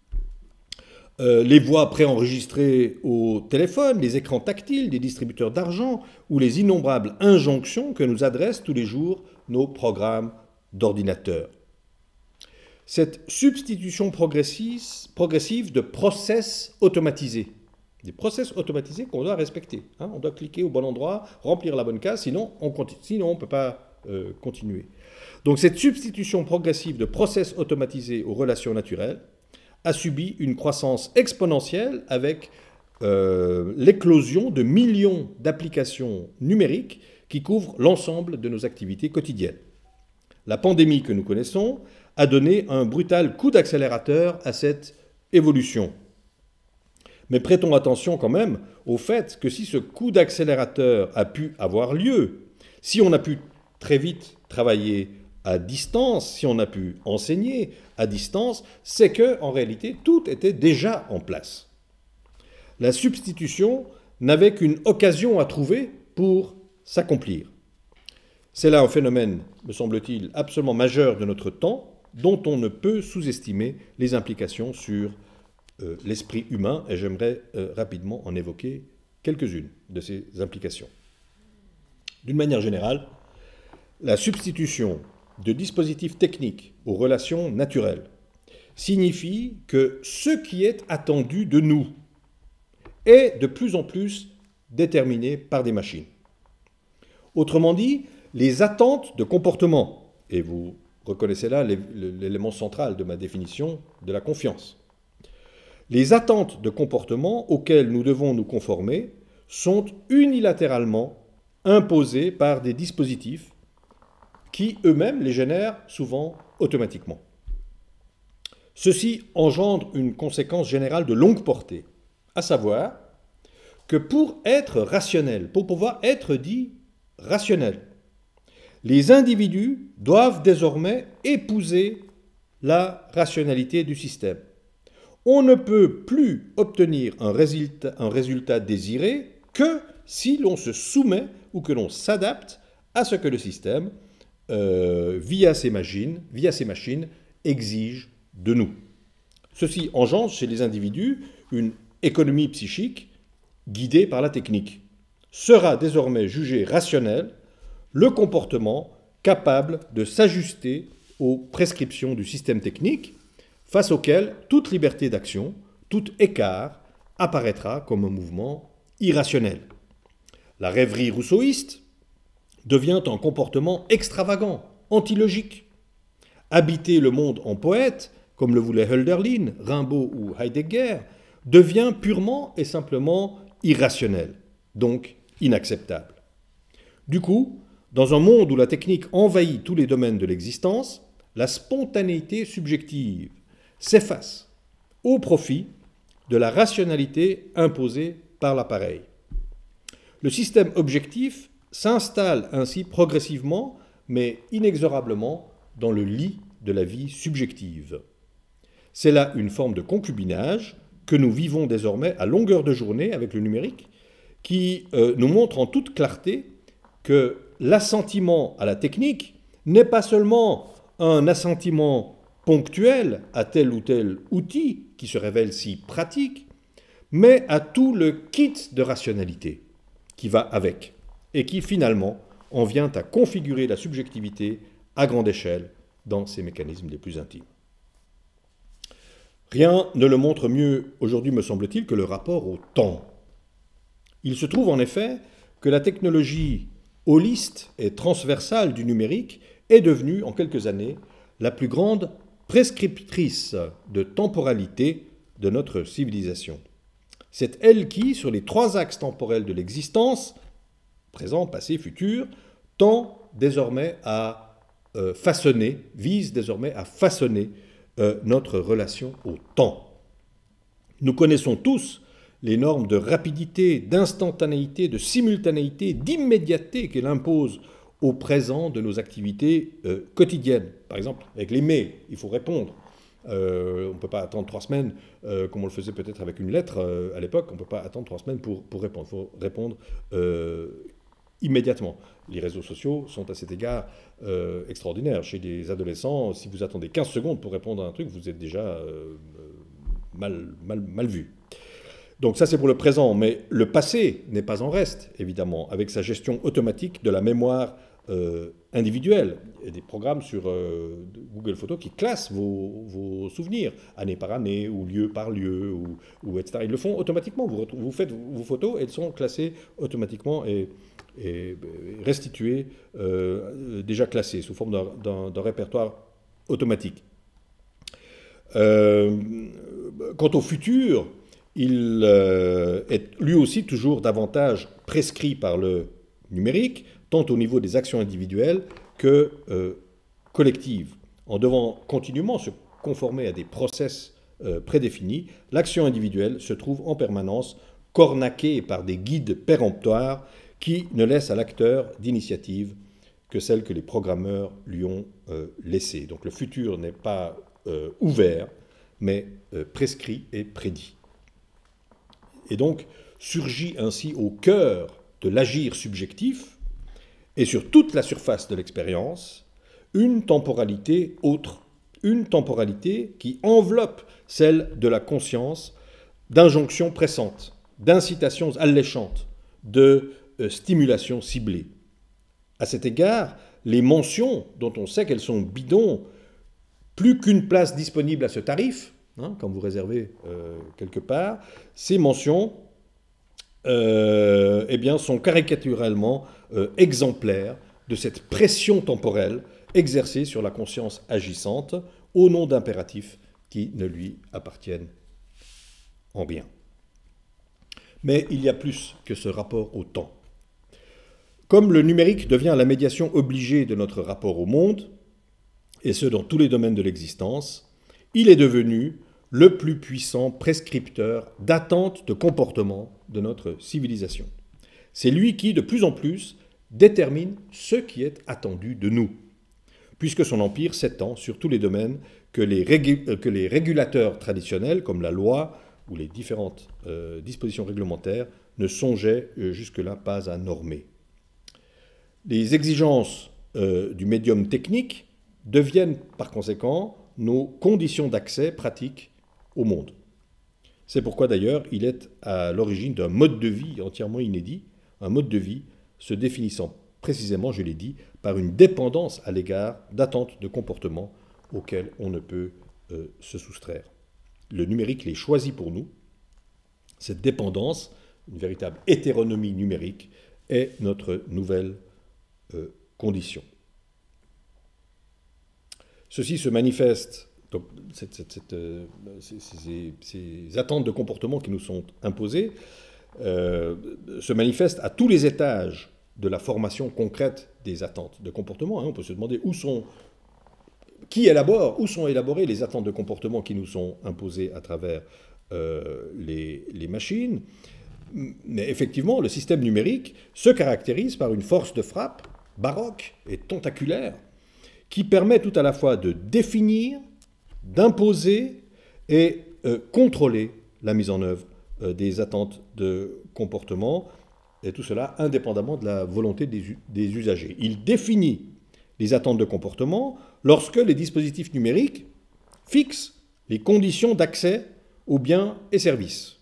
Les voix préenregistrées au téléphone, les écrans tactiles des distributeurs d'argent ou les innombrables injonctions que nous adressent tous les jours nos programmes d'ordinateur. Cette substitution progressive de process automatisés, des process automatisés qu'on doit respecter. Hein, on doit cliquer au bon endroit, remplir la bonne case, sinon on ne peut pas continuer. Donc cette substitution progressive de process automatisés aux relations naturelles a subi une croissance exponentielle avec l'éclosion de millions d'applications numériques qui couvrent l'ensemble de nos activités quotidiennes. La pandémie que nous connaissons a donné un brutal coup d'accélérateur à cette évolution. Mais prêtons attention quand même au fait que si ce coup d'accélérateur a pu avoir lieu, si on a pu très vite travailler à distance, si on a pu enseigner à distance, c'est que, en réalité, tout était déjà en place. La substitution n'avait qu'une occasion à trouver pour s'accomplir. C'est là un phénomène, me semble-t-il, absolument majeur de notre temps, dont on ne peut sous-estimer les implications sur l'esprit humain, et j'aimerais rapidement en évoquer quelques-unes de ces implications. D'une manière générale, la substitution de dispositifs techniques aux relations naturelles signifie que ce qui est attendu de nous est de plus en plus déterminé par des machines. Autrement dit, les attentes de comportement, et vous reconnaissez là l'élément central de ma définition de la confiance, les attentes de comportement auxquelles nous devons nous conformer sont unilatéralement imposées par des dispositifs qui eux-mêmes les génèrent souvent automatiquement. Ceci engendre une conséquence générale de longue portée, à savoir que pour être rationnel, pour pouvoir être dit rationnel, les individus doivent désormais épouser la rationalité du système. On ne peut plus obtenir un résultat désiré que si l'on se soumet ou que l'on s'adapte à ce que le système, via ces machines, exige de nous. Ceci engendre chez les individus une économie psychique guidée par la technique. Sera désormais jugé rationnel le comportement capable de s'ajuster aux prescriptions du système technique, face auquel toute liberté d'action, tout écart apparaîtra comme un mouvement irrationnel. La rêverie rousseauiste devient un comportement extravagant, antilogique. Habiter le monde en poète, comme le voulaient Hölderlin, Rimbaud ou Heidegger, devient purement et simplement irrationnel, donc inacceptable. Du coup, dans un monde où la technique envahit tous les domaines de l'existence, la spontanéité subjective s'efface au profit de la rationalité imposée par l'appareil. Le système objectif s'installe ainsi progressivement, mais inexorablement, dans le lit de la vie subjective. C'est là une forme de concubinage que nous vivons désormais à longueur de journée avec le numérique, qui nous montre en toute clarté que l'assentiment à la technique n'est pas seulement un assentiment ponctuel à tel ou tel outil qui se révèle si pratique, mais à tout le kit de rationalité qui va avec et qui finalement en vient à configurer la subjectivité à grande échelle dans ses mécanismes les plus intimes. Rien ne le montre mieux aujourd'hui, me semble-t-il, que le rapport au temps. Il se trouve en effet que la technologie holiste et transversale du numérique est devenue en quelques années la plus grande prescriptrice de temporalité de notre civilisation. C'est elle qui, sur les trois axes temporels de l'existence, présent, passé, futur, tend désormais à vise désormais à façonner notre relation au temps. Nous connaissons tous les normes de rapidité, d'instantanéité, de simultanéité, d'immédiateté qu'elle impose au présent de nos activités quotidiennes. Par exemple, avec les mails, il faut répondre. On ne peut pas attendre 3 semaines, comme on le faisait peut-être avec une lettre à l'époque, on ne peut pas attendre 3 semaines pour répondre. Il faut répondre immédiatement. Les réseaux sociaux sont à cet égard extraordinaires. Chez des adolescents, si vous attendez 15 secondes pour répondre à un truc, vous êtes déjà mal vu. Donc ça c'est pour le présent, mais le passé n'est pas en reste, évidemment, avec sa gestion automatique de la mémoire individuelle. Il y a des programmes sur Google Photos qui classent vos souvenirs, année par année, ou lieu par lieu, ou etc. Ils le font automatiquement. Vous faites vos photos, elles sont classées automatiquement et restituées, déjà classées, sous forme d'un répertoire automatique. Quant au futur, il est lui aussi toujours davantage prescrit par le numérique, tant au niveau des actions individuelles que collectives. En devant continuellement se conformer à des process prédéfinis, l'action individuelle se trouve en permanence cornaquée par des guides péremptoires qui ne laissent à l'acteur d'initiative que celle que les programmeurs lui ont laissée. Donc le futur n'est pas ouvert, mais prescrit et prédit. Et donc surgit ainsi au cœur de l'agir subjectif et sur toute la surface de l'expérience une temporalité autre, une temporalité qui enveloppe celle de la conscience d'injonctions pressantes, d'incitations alléchantes, de stimulations ciblées. À cet égard, les mentions, dont on sait qu'elles sont bidons, plus qu'une place disponible à ce tarif, quand vous réservez quelque part, ces mentions sont caricaturellement exemplaires de cette pression temporelle exercée sur la conscience agissante au nom d'impératifs qui ne lui appartiennent en rien. Mais il y a plus que ce rapport au temps. Comme le numérique devient la médiation obligée de notre rapport au monde, et ce dans tous les domaines de l'existence, il est devenu le plus puissant prescripteur d'attentes de comportement de notre civilisation. C'est lui qui, de plus en plus, détermine ce qui est attendu de nous, puisque son empire s'étend sur tous les domaines que les régulateurs traditionnels, comme la loi ou les différentes dispositions réglementaires, ne songeaient jusque-là pas à normer. Les exigences du médium technique deviennent par conséquent nos conditions d'accès pratiques au monde. C'est pourquoi d'ailleurs il est à l'origine d'un mode de vie entièrement inédit, un mode de vie se définissant précisément, je l'ai dit, par une dépendance à l'égard d'attentes de comportement auxquelles on ne peut se soustraire. Le numérique les choisit pour nous. Cette dépendance, une véritable hétéronomie numérique, est notre nouvelle condition. Ceci se manifeste, donc ces attentes de comportement qui nous sont imposées, se manifestent à tous les étages de la formation concrète des attentes de comportement. On peut se demander où sont élaborées les attentes de comportement qui nous sont imposées à travers les machines. Mais effectivement, le système numérique se caractérise par une force de frappe baroque et tentaculaire qui permet tout à la fois de définir, d'imposer et contrôler la mise en œuvre des attentes de comportement, et tout cela indépendamment de la volonté des usagers. Il définit les attentes de comportement lorsque les dispositifs numériques fixent les conditions d'accès aux biens et services,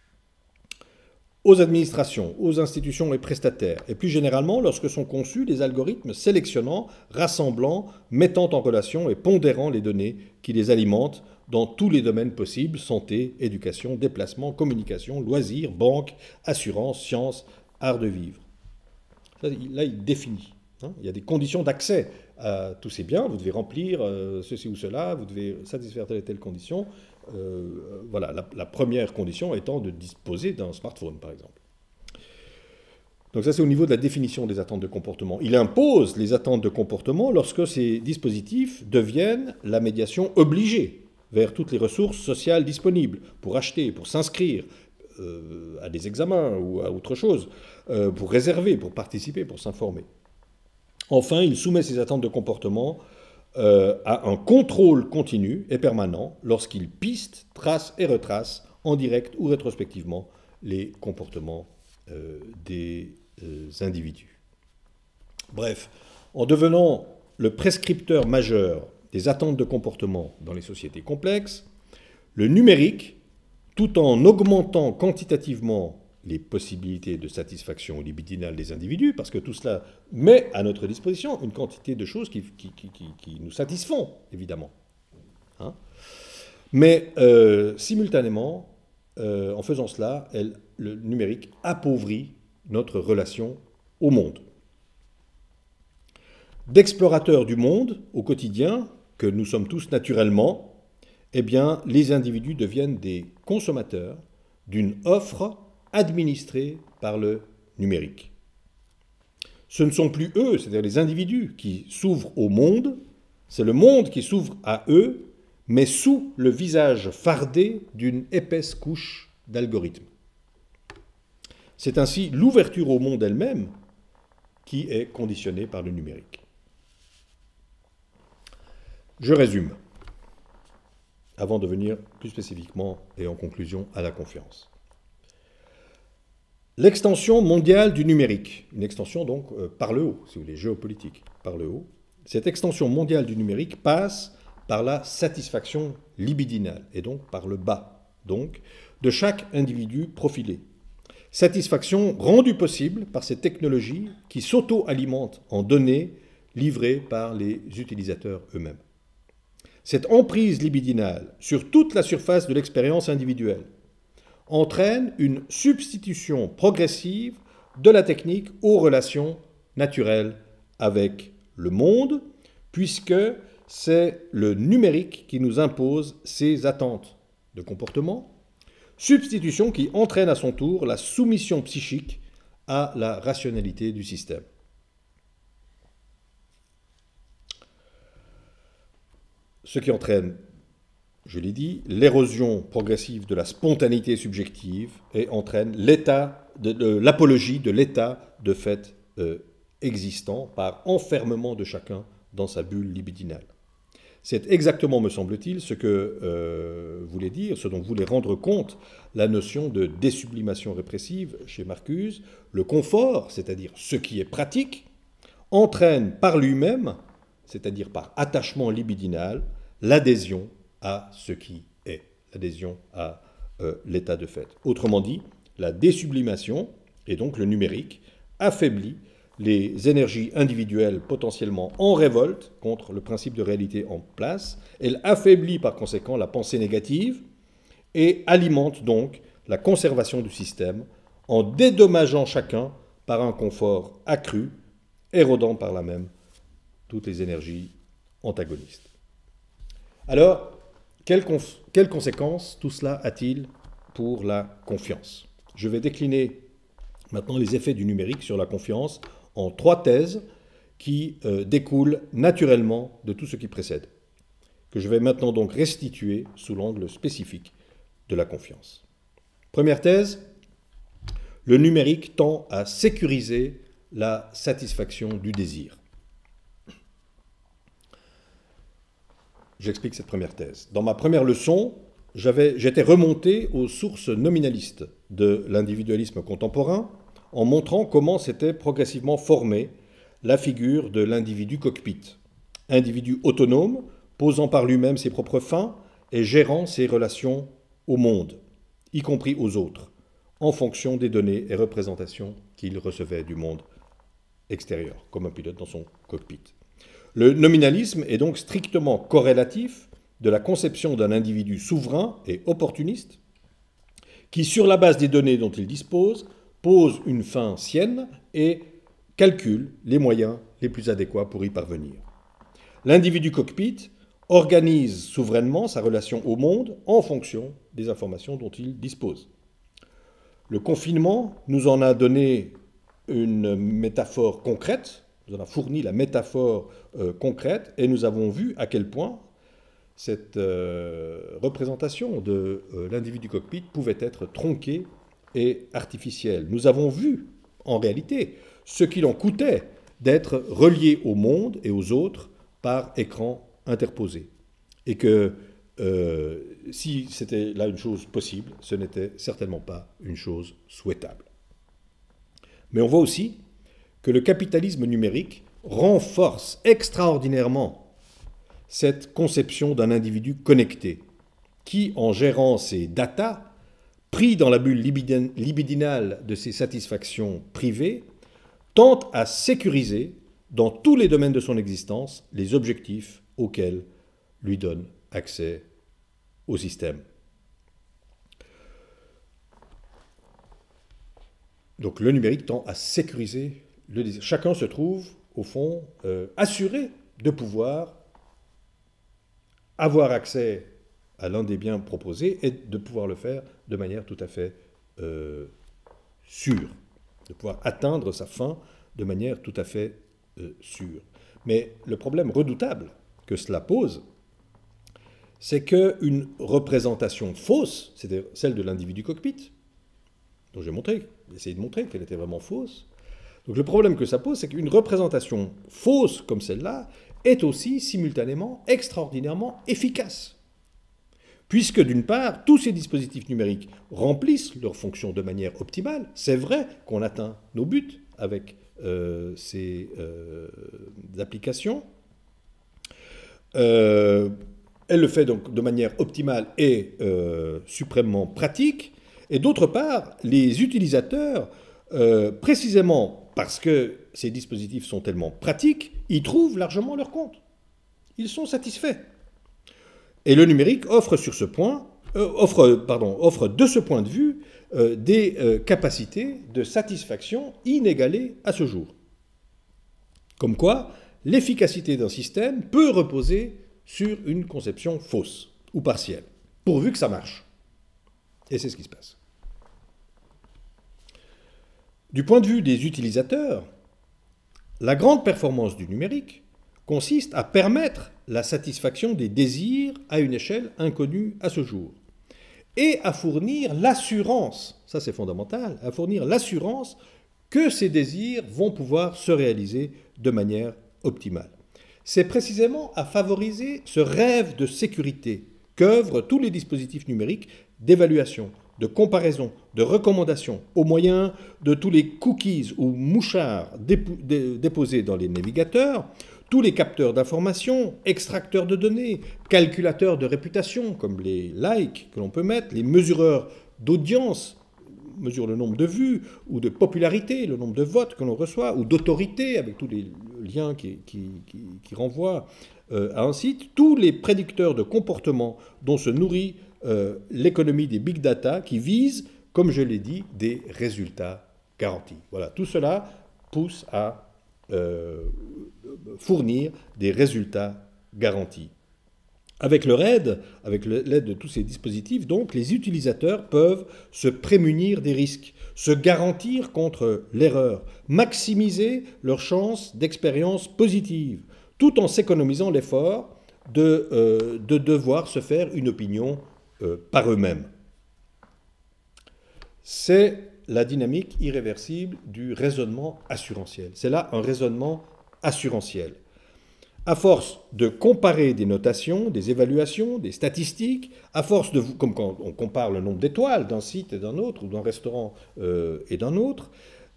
aux administrations, aux institutions et prestataires, et plus généralement lorsque sont conçus des algorithmes sélectionnant, rassemblant, mettant en relation et pondérant les données qui les alimentent dans tous les domaines possibles: santé, éducation, déplacement, communication, loisirs, banque, assurance, sciences, art de vivre. Là, il définit. Il y a des conditions d'accès à tous ces biens. Vous devez remplir ceci ou cela, vous devez satisfaire telle et telle condition. Voilà, la première condition étant de disposer d'un smartphone, par exemple. Donc ça, c'est au niveau de la définition des attentes de comportement. Il impose les attentes de comportement lorsque ces dispositifs deviennent la médiation obligée vers toutes les ressources sociales disponibles pour acheter, pour s'inscrire à des examens ou à autre chose, pour réserver, pour participer, pour s'informer. Enfin, il soumet ces attentes de comportement à un contrôle continu et permanent lorsqu'il piste, trace et retrace en direct ou rétrospectivement les comportements des individus. Bref, en devenant le prescripteur majeur des attentes de comportement dans les sociétés complexes, le numérique, tout en augmentant quantitativement les possibilités de satisfaction libidinale des individus, parce que tout cela met à notre disposition une quantité de choses qui nous satisfont, évidemment. Mais simultanément, en faisant cela, le numérique appauvrit notre relation au monde. D'explorateurs du monde au quotidien, que nous sommes tous naturellement, eh bien, les individus deviennent des consommateurs d'une offre administrés par le numérique. Ce ne sont plus eux, c'est-à-dire les individus, qui s'ouvrent au monde, c'est le monde qui s'ouvre à eux, mais sous le visage fardé d'une épaisse couche d'algorithmes. C'est ainsi l'ouverture au monde elle-même qui est conditionnée par le numérique. Je résume, avant de venir plus spécifiquement et en conclusion à la confiance. L'extension mondiale du numérique, une extension donc par le haut, si vous voulez, géopolitique, par le haut, cette extension mondiale du numérique passe par la satisfaction libidinale, et donc par le bas, donc, de chaque individu profilé. Satisfaction rendue possible par ces technologies qui s'auto-alimentent en données livrées par les utilisateurs eux-mêmes. Cette emprise libidinale sur toute la surface de l'expérience individuelle entraîne une substitution progressive de la technique aux relations naturelles avec le monde, puisque c'est le numérique qui nous impose ses attentes de comportement, substitution qui entraîne à son tour la soumission psychique à la rationalité du système. Ce qui entraîne, je l'ai dit, l'érosion progressive de la spontanéité subjective et entraîne l'apologie de l'état de fait existant par enfermement de chacun dans sa bulle libidinale. C'est exactement, me semble-t-il, ce que voulait dire, ce dont voulait rendre compte la notion de désublimation répressive chez Marcuse. Le confort, c'est-à-dire ce qui est pratique, entraîne par lui-même, c'est-à-dire par attachement libidinal, l'adhésion à ce qui est, l'adhésion à l'état de fait. Autrement dit, la désublimation, et donc le numérique, affaiblit les énergies individuelles potentiellement en révolte contre le principe de réalité en place. Elle affaiblit par conséquent la pensée négative et alimente donc la conservation du système en dédommageant chacun par un confort accru, érodant par là même toutes les énergies antagonistes. Alors, quelles conséquences tout cela a-t-il pour la confiance? Je vais décliner maintenant les effets du numérique sur la confiance en 3 thèses qui découlent naturellement de tout ce qui précède, que je vais maintenant donc restituer sous l'angle spécifique de la confiance. Première thèse, le numérique tend à sécuriser la satisfaction du désir. J'explique cette première thèse. Dans ma première leçon, j'étais remonté aux sources nominalistes de l'individualisme contemporain en montrant comment s'était progressivement formée la figure de l'individu cockpit. Individu autonome, posant par lui-même ses propres fins et gérant ses relations au monde, y compris aux autres, en fonction des données et représentations qu'il recevait du monde extérieur, comme un pilote dans son cockpit. Le nominalisme est donc strictement corrélatif de la conception d'un individu souverain et opportuniste qui, sur la base des données dont il dispose, pose une fin sienne et calcule les moyens les plus adéquats pour y parvenir. L'individu cockpit organise souverainement sa relation au monde en fonction des informations dont il dispose. Le confinement nous en a donné une métaphore concrète, nous en a fourni la métaphore concrète, et nous avons vu à quel point cette représentation de l'individu cockpit pouvait être tronquée et artificielle. Nous avons vu, en réalité, ce qu'il en coûtait d'être relié au monde et aux autres par écran interposé. Et que si c'était là une chose possible, ce n'était certainement pas une chose souhaitable. Mais on voit aussi que le capitalisme numérique renforce extraordinairement cette conception d'un individu connecté, qui, en gérant ses datas, pris dans la bulle libidinale de ses satisfactions privées, tente à sécuriser, dans tous les domaines de son existence, les objectifs auxquels lui donne accès au système. Donc le numérique tend à sécuriser le désir. Chacun se trouve, au fond, assuré de pouvoir avoir accès à l'un des biens proposés et de pouvoir le faire de manière tout à fait sûre, de pouvoir atteindre sa fin de manière tout à fait sûre. Mais le problème redoutable que cela pose, c'est qu'une représentation fausse, c'est-à-dire celle de l'individu cockpit, dont j'ai essayé de montrer qu'elle était vraiment fausse. Donc le problème que ça pose, c'est qu'une représentation fausse comme celle-là est aussi simultanément extraordinairement efficace. Puisque d'une part, tous ces dispositifs numériques remplissent leurs fonctions de manière optimale. C'est vrai qu'on atteint nos buts avec ces applications. Elle le fait donc de manière optimale et suprêmement pratique. Et d'autre part, les utilisateurs, précisément parce que ces dispositifs sont tellement pratiques, y trouvent largement leur compte. Ils sont satisfaits. Et le numérique offre de ce point de vue des capacités de satisfaction inégalées à ce jour. Comme quoi, l'efficacité d'un système peut reposer sur une conception fausse ou partielle, pourvu que ça marche. Et c'est ce qui se passe. Du point de vue des utilisateurs, la grande performance du numérique consiste à permettre la satisfaction des désirs à une échelle inconnue à ce jour et à fournir l'assurance, ça c'est fondamental, à fournir l'assurance que ces désirs vont pouvoir se réaliser de manière optimale. C'est précisément à favoriser ce rêve de sécurité qu'œuvrent tous les dispositifs numériques d'évaluation, de comparaison, de recommandation, au moyen de tous les cookies ou mouchards déposés dans les navigateurs, tous les capteurs d'informations, extracteurs de données, calculateurs de réputation, comme les likes que l'on peut mettre, les mesureurs d'audience, mesurent le nombre de vues, ou de popularité, le nombre de votes que l'on reçoit, ou d'autorité, avec tous les liens qui renvoient à un site, tous les prédicteurs de comportement dont se nourrit l'économie des big data qui vise, comme je l'ai dit, des résultats garantis. Voilà, tout cela pousse à fournir des résultats garantis. Avec l'aide de tous ces dispositifs, donc, les utilisateurs peuvent se prémunir des risques, se garantir contre l'erreur, maximiser leurs chances d'expérience positive, tout en s'économisant l'effort de devoir se faire une opinion par eux-mêmes. C'est la dynamique irréversible du raisonnement assurantiel. C'est là un raisonnement assurantiel. À force de comparer des notations, des évaluations, des statistiques, à force de, comme quand on compare le nombre d'étoiles d'un site et d'un autre, ou d'un restaurant et d'un autre,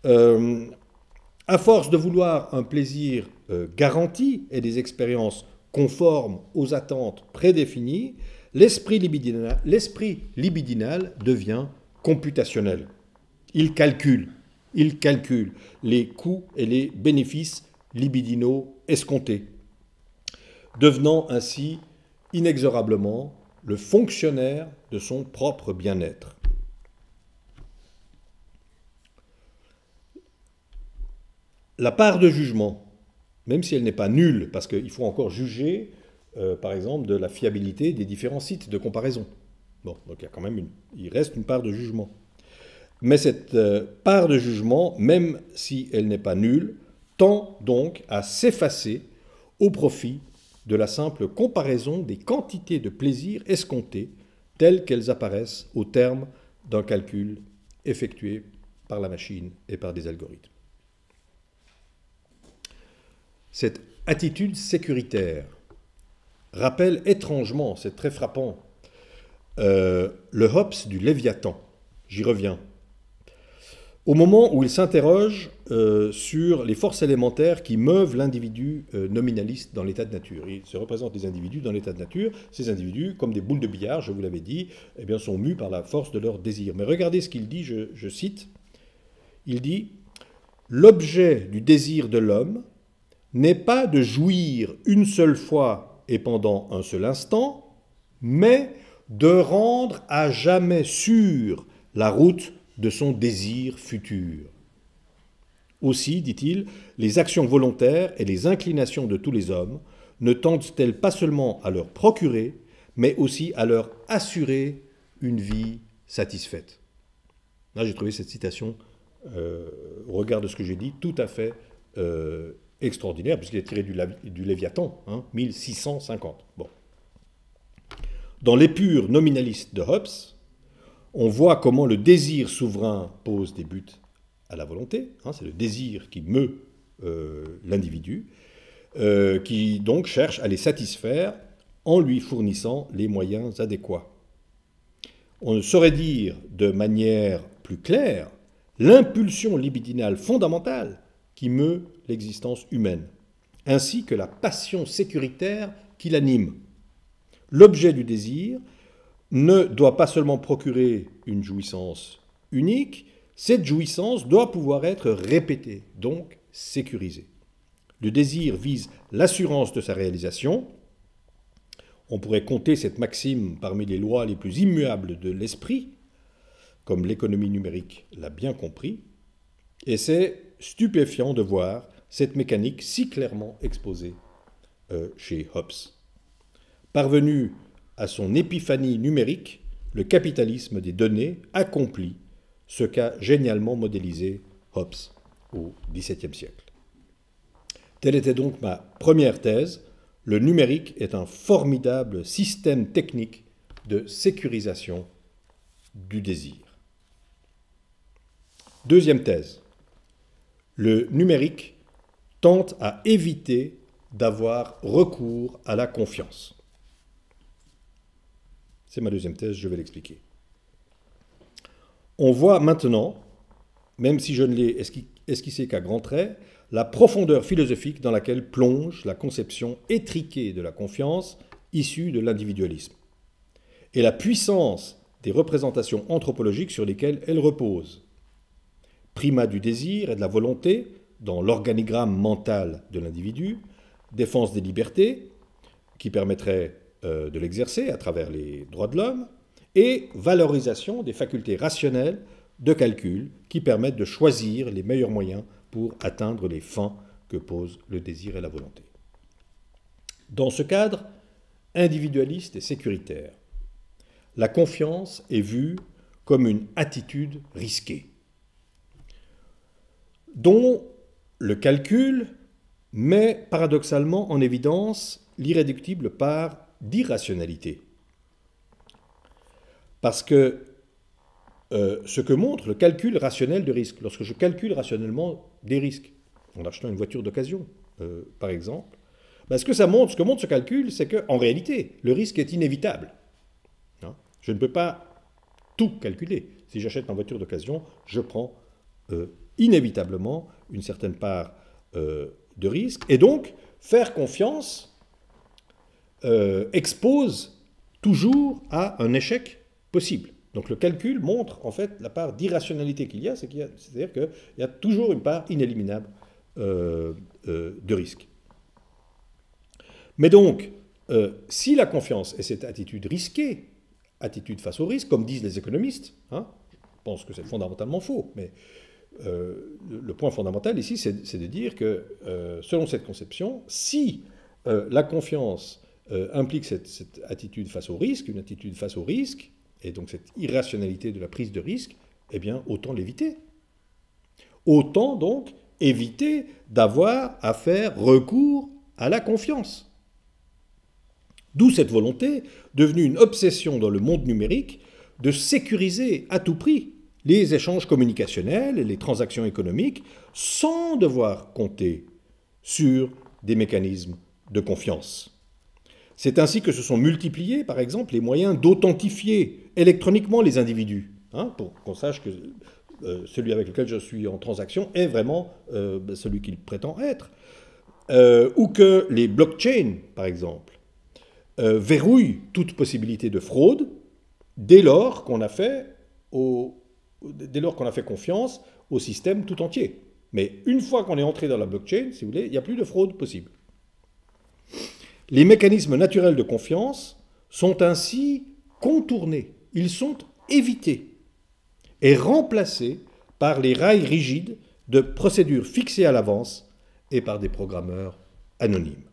à force de vouloir un plaisir garanti et des expériences conformes aux attentes prédéfinies, l'esprit libidinal devient computationnel. Il calcule les coûts et les bénéfices libidinaux escomptés, devenant ainsi inexorablement le fonctionnaire de son propre bien-être. La part de jugement, même si elle n'est pas nulle, parce qu'il faut encore juger, par exemple, de la fiabilité des différents sites de comparaison. Bon, donc il reste une part de jugement. Mais cette part de jugement, même si elle n'est pas nulle, tend donc à s'effacer au profit de la simple comparaison des quantités de plaisir escomptées telles qu'elles apparaissent au terme d'un calcul effectué par la machine et par des algorithmes. Cette attitude sécuritaire rappelle étrangement, c'est très frappant, le Hobbes du Léviathan. J'y reviens. Au moment où il s'interroge sur les forces élémentaires qui meuvent l'individu nominaliste dans l'état de nature. Il se représente les individus dans l'état de nature. Ces individus, comme des boules de billard, je vous l'avais dit, eh bien, sont mus par la force de leur désir. Mais regardez ce qu'il dit, je cite. Il dit « L'objet du désir de l'homme n'est pas de jouir une seule fois et pendant un seul instant, mais de rendre à jamais sûre la route de son désir futur. Aussi, dit-il, les actions volontaires et les inclinations de tous les hommes ne tendent-elles pas seulement à leur procurer, mais aussi à leur assurer une vie satisfaite. » Là, j'ai trouvé cette citation, au regard de ce que j'ai dit, tout à fait extraordinaire, puisqu'il est tiré du Léviathan, 1650. Bon. Dans l'épure nominaliste de Hobbes, on voit comment le désir souverain pose des buts à la volonté, c'est le désir qui meut l'individu, qui donc cherche à les satisfaire en lui fournissant les moyens adéquats. On ne saurait dire de manière plus claire l'impulsion libidinale fondamentale qui meut l'existence humaine, ainsi que la passion sécuritaire qui l'anime. L'objet du désir ne doit pas seulement procurer une jouissance unique, cette jouissance doit pouvoir être répétée, donc sécurisée. Le désir vise l'assurance de sa réalisation. On pourrait compter cette maxime parmi les lois les plus immuables de l'esprit, comme l'économie numérique l'a bien compris, et c'est stupéfiant de voir cette mécanique si clairement exposée chez Hobbes. Parvenu à son épiphanie numérique, le capitalisme des données accomplit ce qu'a génialement modélisé Hobbes au XVIIe siècle. Telle était donc ma première thèse. Le numérique est un formidable système technique de sécurisation du désir. Deuxième thèse. Le numérique tente à éviter d'avoir recours à la confiance. C'est ma deuxième thèse, je vais l'expliquer. On voit maintenant, même si je ne l'ai esquissé qu'à grands traits, la profondeur philosophique dans laquelle plonge la conception étriquée de la confiance issue de l'individualisme, et la puissance des représentations anthropologiques sur lesquelles elle repose. Primat du désir et de la volonté dans l'organigramme mental de l'individu, défense des libertés, qui permettrait de l'exercer à travers les droits de l'homme, et valorisation des facultés rationnelles de calcul qui permettent de choisir les meilleurs moyens pour atteindre les fins que posent le désir et la volonté. Dans ce cadre individualiste et sécuritaire, la confiance est vue comme une attitude risquée, dont le calcul met paradoxalement en évidence l'irréductible part d'irrationalité. Parce que ce que montre le calcul rationnel de risque, lorsque je calcule rationnellement des risques, en achetant une voiture d'occasion, par exemple, ce que montre ce calcul, c'est qu'en réalité, le risque est inévitable. Hein? Je ne peux pas tout calculer. Si j'achète une voiture d'occasion, je prends inévitablement une certaine part de risque. Et donc, faire confiance expose toujours à un échec possible. Donc le calcul montre en fait la part d'irrationalité qu'il y a, c'est-à-dire qu'il y a toujours une part inéliminable de risque. Mais donc, si la confiance est cette attitude risquée, attitude face au risque, comme disent les économistes, hein, je pense que c'est fondamentalement faux, mais le point fondamental ici, c'est de dire que, selon cette conception, si la confiance implique cette attitude face au risque, une attitude face au risque, et donc cette irrationalité de la prise de risque, eh bien, autant l'éviter. Autant donc éviter d'avoir à faire recours à la confiance. D'où cette volonté, devenue une obsession dans le monde numérique, de sécuriser à tout prix les échanges communicationnels et les transactions économiques sans devoir compter sur des mécanismes de confiance. C'est ainsi que se sont multipliés, par exemple, les moyens d'authentifier électroniquement les individus, hein, pour qu'on sache que celui avec lequel je suis en transaction est vraiment celui qu'il prétend être. Ou que les blockchains, par exemple, verrouillent toute possibilité de fraude dès lors qu'on a fait confiance au système tout entier. Mais une fois qu'on est entré dans la blockchain, si vous voulez, il n'y a plus de fraude possible. Les mécanismes naturels de confiance sont ainsi contournés, ils sont évités et remplacés par les rails rigides de procédures fixées à l'avance et par des programmeurs anonymes.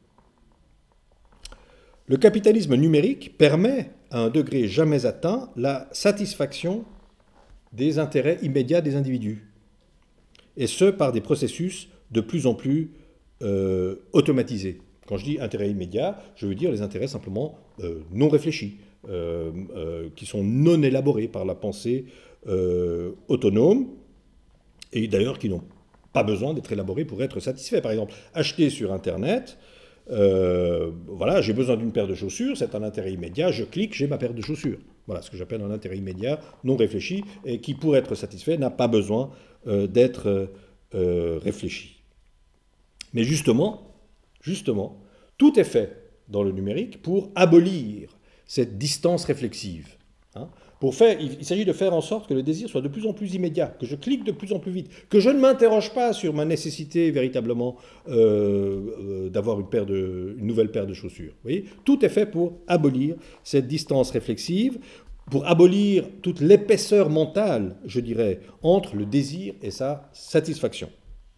Le capitalisme numérique permet, à un degré jamais atteint, la satisfaction des intérêts immédiats des individus, et ce par des processus de plus en plus automatisés. Quand je dis intérêt immédiat, je veux dire les intérêts simplement non réfléchis, qui sont non élaborés par la pensée autonome, et d'ailleurs qui n'ont pas besoin d'être élaborés pour être satisfaits. Par exemple, acheter sur Internet, voilà, j'ai besoin d'une paire de chaussures, c'est un intérêt immédiat, je clique, j'ai ma paire de chaussures. Voilà ce que j'appelle un intérêt immédiat, non réfléchi, et qui, pour être satisfait, n'a pas besoin d'être réfléchi. Mais justement, tout est fait dans le numérique pour abolir cette distance réflexive. Hein. Il s'agit de faire en sorte que le désir soit de plus en plus immédiat, que je clique de plus en plus vite, que je ne m'interroge pas sur ma nécessité véritablement d'avoir une nouvelle paire de chaussures. Vous voyez, tout est fait pour abolir cette distance réflexive, pour abolir toute l'épaisseur mentale, je dirais, entre le désir et sa satisfaction.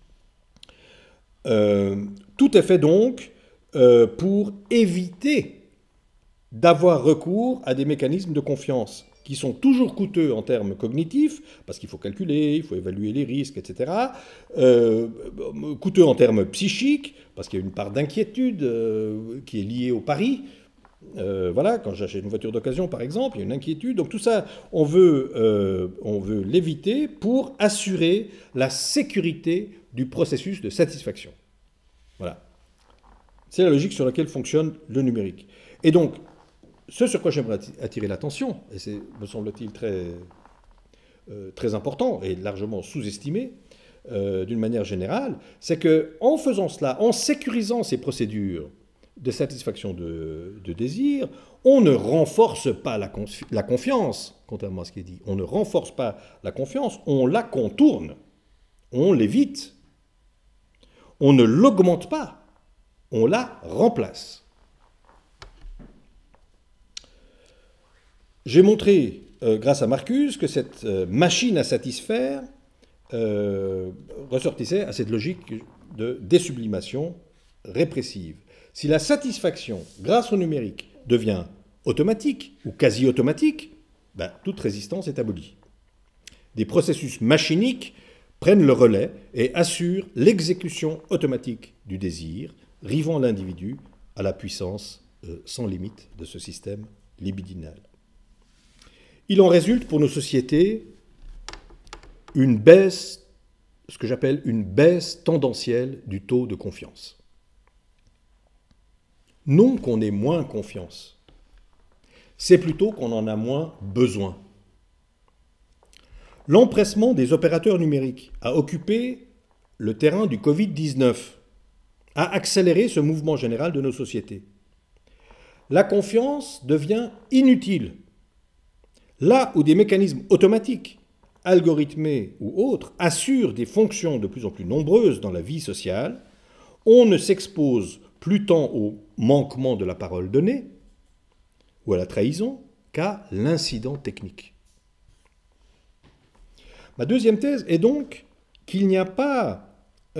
Tout est fait donc pour éviter d'avoir recours à des mécanismes de confiance qui sont toujours coûteux en termes cognitifs, parce qu'il faut calculer, il faut évaluer les risques, etc. Coûteux en termes psychiques, parce qu'il y a une part d'inquiétude qui est liée au pari. Voilà, quand j'achète une voiture d'occasion, par exemple, il y a une inquiétude. Donc tout ça, on veut l'éviter pour assurer la sécurité du processus de satisfaction. Voilà. C'est la logique sur laquelle fonctionne le numérique. Et donc, ce sur quoi j'aimerais attirer l'attention, et c'est, me semble-t-il, très important et largement sous-estimé d'une manière générale, c'est qu'en faisant cela, en sécurisant ces procédures de satisfaction de désir, on ne renforce pas la confiance, contrairement à ce qui est dit. On ne renforce pas la confiance, on la contourne, on l'évite. On ne l'augmente pas, on la remplace. J'ai montré, grâce à Marcuse, que cette machine à satisfaire ressortissait à cette logique de désublimation répressive. Si la satisfaction, grâce au numérique, devient automatique ou quasi automatique, ben, toute résistance est abolie. Des processus machiniques prennent le relais et assurent l'exécution automatique du désir, rivant l'individu à la puissance sans limite de ce système libidinal. Il en résulte pour nos sociétés une baisse, ce que j'appelle une baisse tendancielle du taux de confiance. Non qu'on ait moins confiance, c'est plutôt qu'on en a moins besoin. L'empressement des opérateurs numériques a occupé le terrain du Covid-19, a accéléré ce mouvement général de nos sociétés. La confiance devient inutile. Là où des mécanismes automatiques, algorithmés ou autres, assurent des fonctions de plus en plus nombreuses dans la vie sociale, on ne s'expose plus tant au manquement de la parole donnée ou à la trahison qu'à l'incident technique. Ma deuxième thèse est donc qu'il n'y a pas...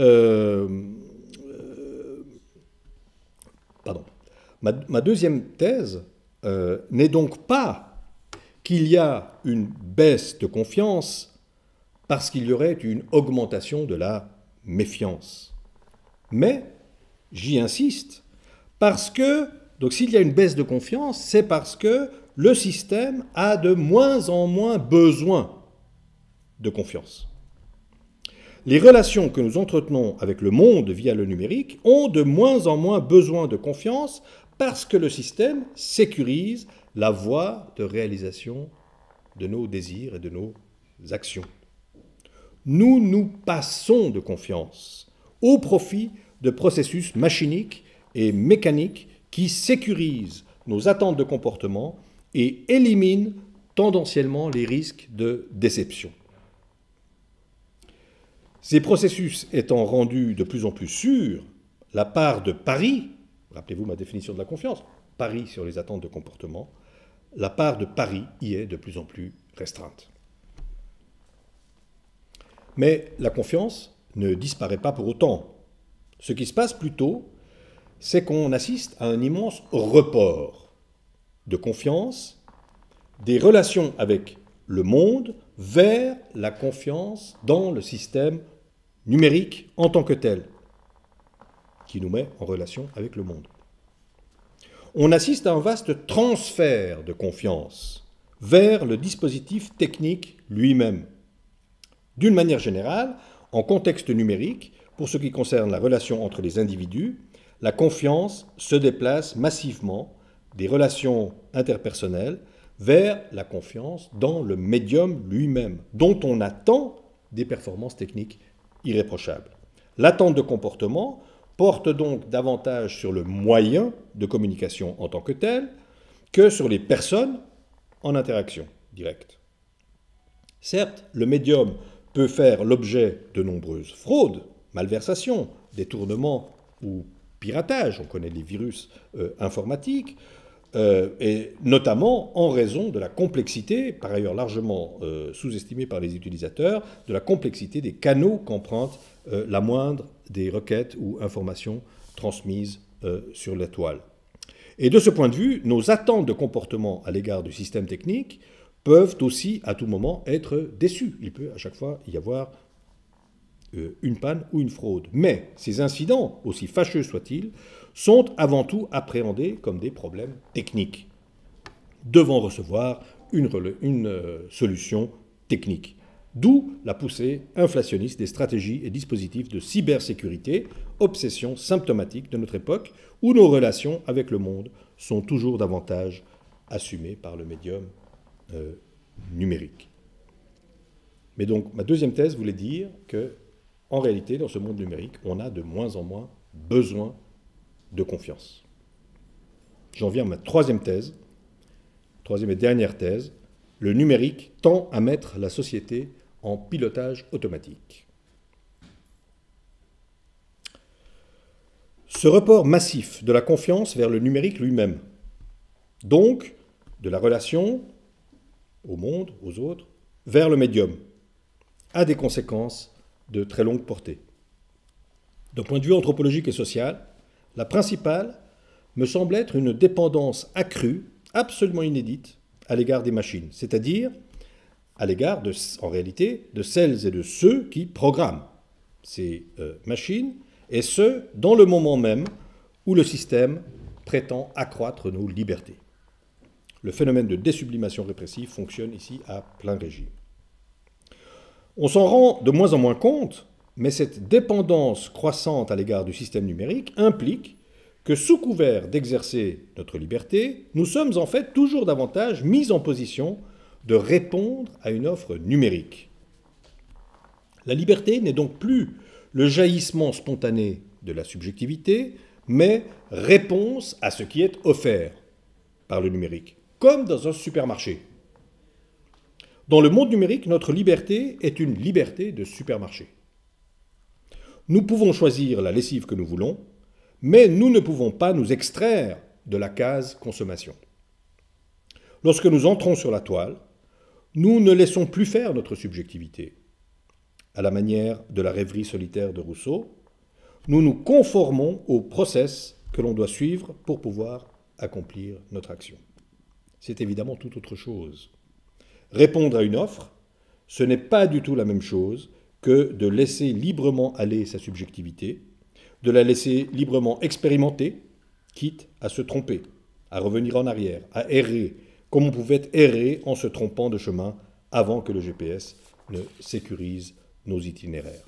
Ma deuxième thèse n'est donc pas qu'il y a une baisse de confiance parce qu'il y aurait une augmentation de la méfiance. Mais, j'y insiste, parce que, donc s'il y a une baisse de confiance, c'est parce que le système a de moins en moins besoin de confiance. Les relations que nous entretenons avec le monde via le numérique ont de moins en moins besoin de confiance parce que le système sécurise la voie de réalisation de nos désirs et de nos actions. Nous nous passons de confiance au profit de processus machiniques et mécaniques qui sécurisent nos attentes de comportement et éliminent tendanciellement les risques de déception. Ces processus étant rendus de plus en plus sûrs, la part de pari, rappelez-vous ma définition de la confiance, pari sur les attentes de comportement, la part de pari y est de plus en plus restreinte. Mais la confiance ne disparaît pas pour autant. Ce qui se passe plutôt, c'est qu'on assiste à un immense report de confiance des relations avec le monde vers la confiance dans le système numérique en tant que tel, qui nous met en relation avec le monde. On assiste à un vaste transfert de confiance vers le dispositif technique lui-même. D'une manière générale, en contexte numérique, pour ce qui concerne la relation entre les individus, la confiance se déplace massivement des relations interpersonnelles vers la confiance dans le médium lui-même, dont on attend des performances techniques irréprochables. L'attente de comportement porte donc davantage sur le moyen de communication en tant que tel que sur les personnes en interaction directe. Certes, le médium peut faire l'objet de nombreuses fraudes, malversations, détournements ou piratages, on connaît les virus informatiques, et notamment en raison de la complexité, par ailleurs largement sous-estimée par les utilisateurs, de la complexité des canaux qu'emprunte la moindre des requêtes ou informations transmises sur la toile. Et de ce point de vue, nos attentes de comportement à l'égard du système technique peuvent aussi à tout moment être déçues. Il peut à chaque fois y avoir une panne ou une fraude. Mais ces incidents, aussi fâcheux soient-ils, sont avant tout appréhendés comme des problèmes techniques, devant recevoir une solution technique. D'où la poussée inflationniste des stratégies et dispositifs de cybersécurité, obsession symptomatique de notre époque, où nos relations avec le monde sont toujours davantage assumées par le médium numérique. Mais donc, ma deuxième thèse voulait dire que, en réalité, dans ce monde numérique, on a de moins en moins besoin de confiance. J'en viens à ma troisième et dernière thèse. Le numérique tend à mettre la société en pilotage automatique. Ce report massif de la confiance vers le numérique lui-même, donc de la relation au monde, aux autres, vers le médium, a des conséquences de très longue portée. D'un point de vue anthropologique et social, la principale me semble être une dépendance accrue, absolument inédite, à l'égard des machines, c'est-à-dire à l'égard, en réalité, de celles et de ceux qui programment ces machines, et ce, dans le moment même où le système prétend accroître nos libertés. Le phénomène de désublimation répressive fonctionne ici à plein régime. On s'en rend de moins en moins compte, mais cette dépendance croissante à l'égard du système numérique implique que, sous couvert d'exercer notre liberté, nous sommes en fait toujours davantage mis en position de répondre à une offre numérique. La liberté n'est donc plus le jaillissement spontané de la subjectivité, mais réponse à ce qui est offert par le numérique, comme dans un supermarché. Dans le monde numérique, notre liberté est une liberté de supermarché. Nous pouvons choisir la lessive que nous voulons, mais nous ne pouvons pas nous extraire de la case consommation. Lorsque nous entrons sur la toile, nous ne laissons plus faire notre subjectivité. À la manière de la rêverie solitaire de Rousseau, nous nous conformons au process que l'on doit suivre pour pouvoir accomplir notre action. C'est évidemment tout autre chose. Répondre à une offre, ce n'est pas du tout la même chose que de laisser librement aller sa subjectivité, de la laisser librement expérimenter, quitte à se tromper, à revenir en arrière, à errer, comme on pouvait errer en se trompant de chemin avant que le GPS ne sécurise nos itinéraires.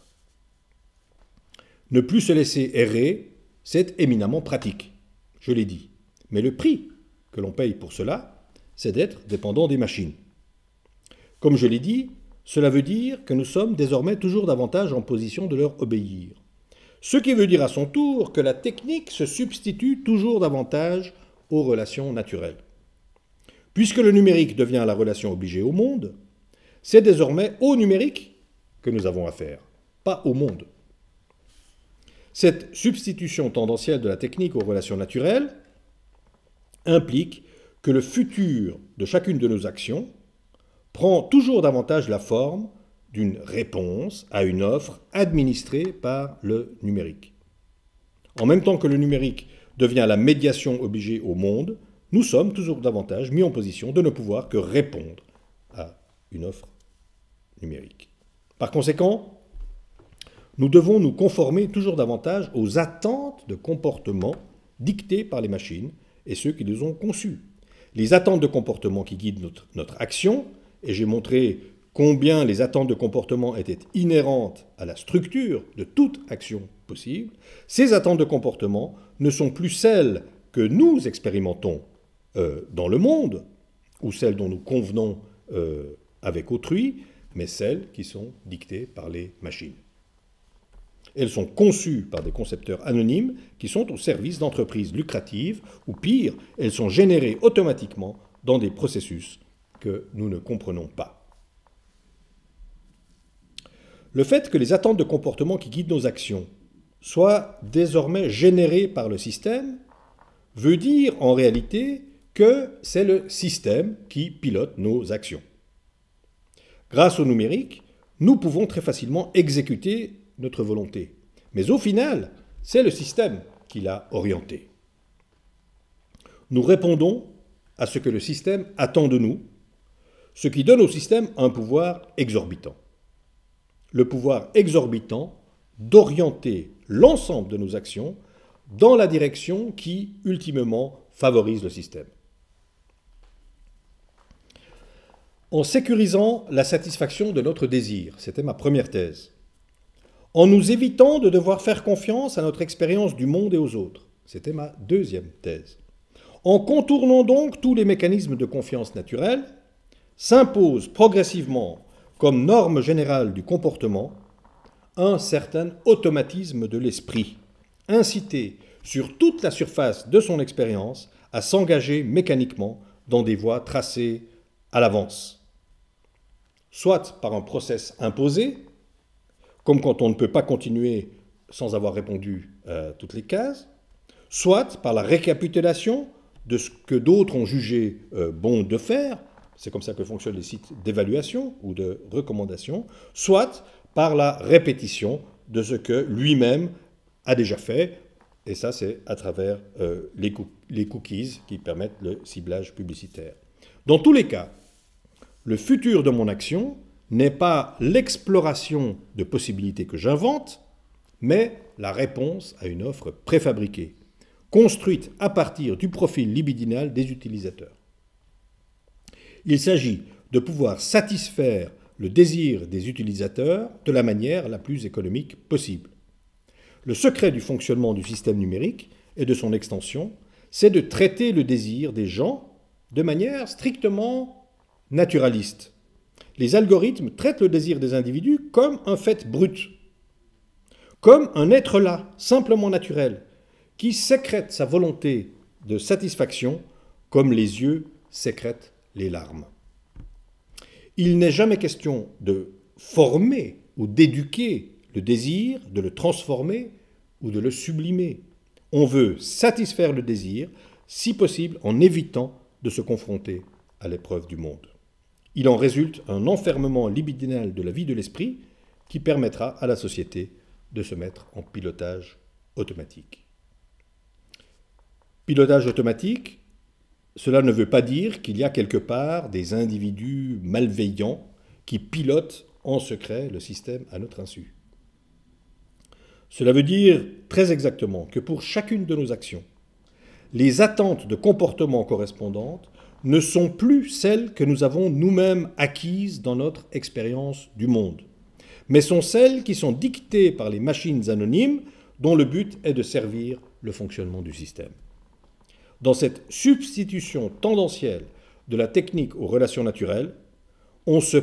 Ne plus se laisser errer, c'est éminemment pratique, je l'ai dit. Mais le prix que l'on paye pour cela, c'est d'être dépendant des machines. Comme je l'ai dit, cela veut dire que nous sommes désormais toujours davantage en position de leur obéir. Ce qui veut dire à son tour que la technique se substitue toujours davantage aux relations naturelles. Puisque le numérique devient la relation obligée au monde, c'est désormais au numérique que nous avons affaire, pas au monde. Cette substitution tendancielle de la technique aux relations naturelles implique que le futur de chacune de nos actions prend toujours davantage la forme d'une réponse à une offre administrée par le numérique. En même temps que le numérique devient la médiation obligée au monde, nous sommes toujours davantage mis en position de ne pouvoir que répondre à une offre numérique. Par conséquent, nous devons nous conformer toujours davantage aux attentes de comportement dictées par les machines et ceux qui les ont conçues. Les attentes de comportement qui guident notre action, et j'ai montré combien les attentes de comportement étaient inhérentes à la structure de toute action possible, ces attentes de comportement ne sont plus celles que nous expérimentons dans le monde, ou celles dont nous convenons avec autrui, mais celles qui sont dictées par les machines. Elles sont conçues par des concepteurs anonymes qui sont au service d'entreprises lucratives, ou pire, elles sont générées automatiquement dans des processus que nous ne comprenons pas. Le fait que les attentes de comportement qui guident nos actions soient désormais générées par le système veut dire en réalité que c'est le système qui pilote nos actions. Grâce au numérique, nous pouvons très facilement exécuter notre volonté. Mais au final, c'est le système qui l'a orientée. Nous répondons à ce que le système attend de nous, ce qui donne au système un pouvoir exorbitant. Le pouvoir exorbitant d'orienter l'ensemble de nos actions dans la direction qui, ultimement, favorise le système. En sécurisant la satisfaction de notre désir, c'était ma première thèse. En nous évitant de devoir faire confiance à notre expérience du monde et aux autres, c'était ma deuxième thèse. En contournant donc tous les mécanismes de confiance naturelle, s'impose progressivement, comme norme générale du comportement, un certain automatisme de l'esprit, incité sur toute la surface de son expérience à s'engager mécaniquement dans des voies tracées à l'avance. Soit par un process imposé, comme quand on ne peut pas continuer sans avoir répondu à toutes les cases, soit par la récapitulation de ce que d'autres ont jugé bon de faire, c'est comme ça que fonctionnent les sites d'évaluation ou de recommandation, soit par la répétition de ce que lui-même a déjà fait, et ça c'est à travers les cookies qui permettent le ciblage publicitaire. Dans tous les cas, le futur de mon action n'est pas l'exploration de possibilités que j'invente, mais la réponse à une offre préfabriquée, construite à partir du profil libidinal des utilisateurs. Il s'agit de pouvoir satisfaire le désir des utilisateurs de la manière la plus économique possible. Le secret du fonctionnement du système numérique et de son extension, c'est de traiter le désir des gens de manière strictement naturaliste. Les algorithmes traitent le désir des individus comme un fait brut, comme un être là, simplement naturel, qui sécrète sa volonté de satisfaction comme les yeux sécrètent les larmes. Il n'est jamais question de former ou d'éduquer le désir, de le transformer ou de le sublimer. On veut satisfaire le désir, si possible en évitant de se confronter à l'épreuve du monde. Il en résulte un enfermement libidinal de la vie de l'esprit qui permettra à la société de se mettre en pilotage automatique. Pilotage automatique, cela ne veut pas dire qu'il y a quelque part des individus malveillants qui pilotent en secret le système à notre insu. Cela veut dire très exactement que pour chacune de nos actions, les attentes de comportement correspondantes ne sont plus celles que nous avons nous-mêmes acquises dans notre expérience du monde, mais sont celles qui sont dictées par les machines anonymes dont le but est de servir le fonctionnement du système. Dans cette substitution tendancielle de la technique aux relations naturelles, on ne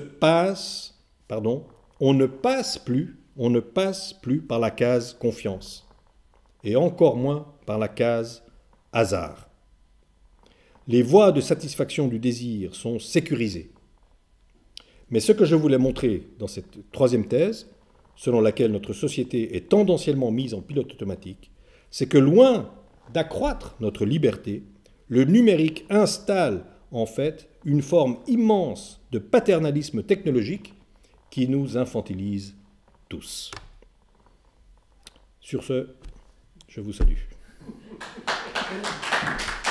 passe plus par la case confiance, et encore moins par la case hasard. Les voies de satisfaction du désir sont sécurisées. Mais ce que je voulais montrer dans cette troisième thèse, selon laquelle notre société est tendanciellement mise en pilote automatique, c'est que loin d'accroître notre liberté, le numérique installe en fait une forme immense de paternalisme technologique qui nous infantilise tous. Sur ce, je vous salue.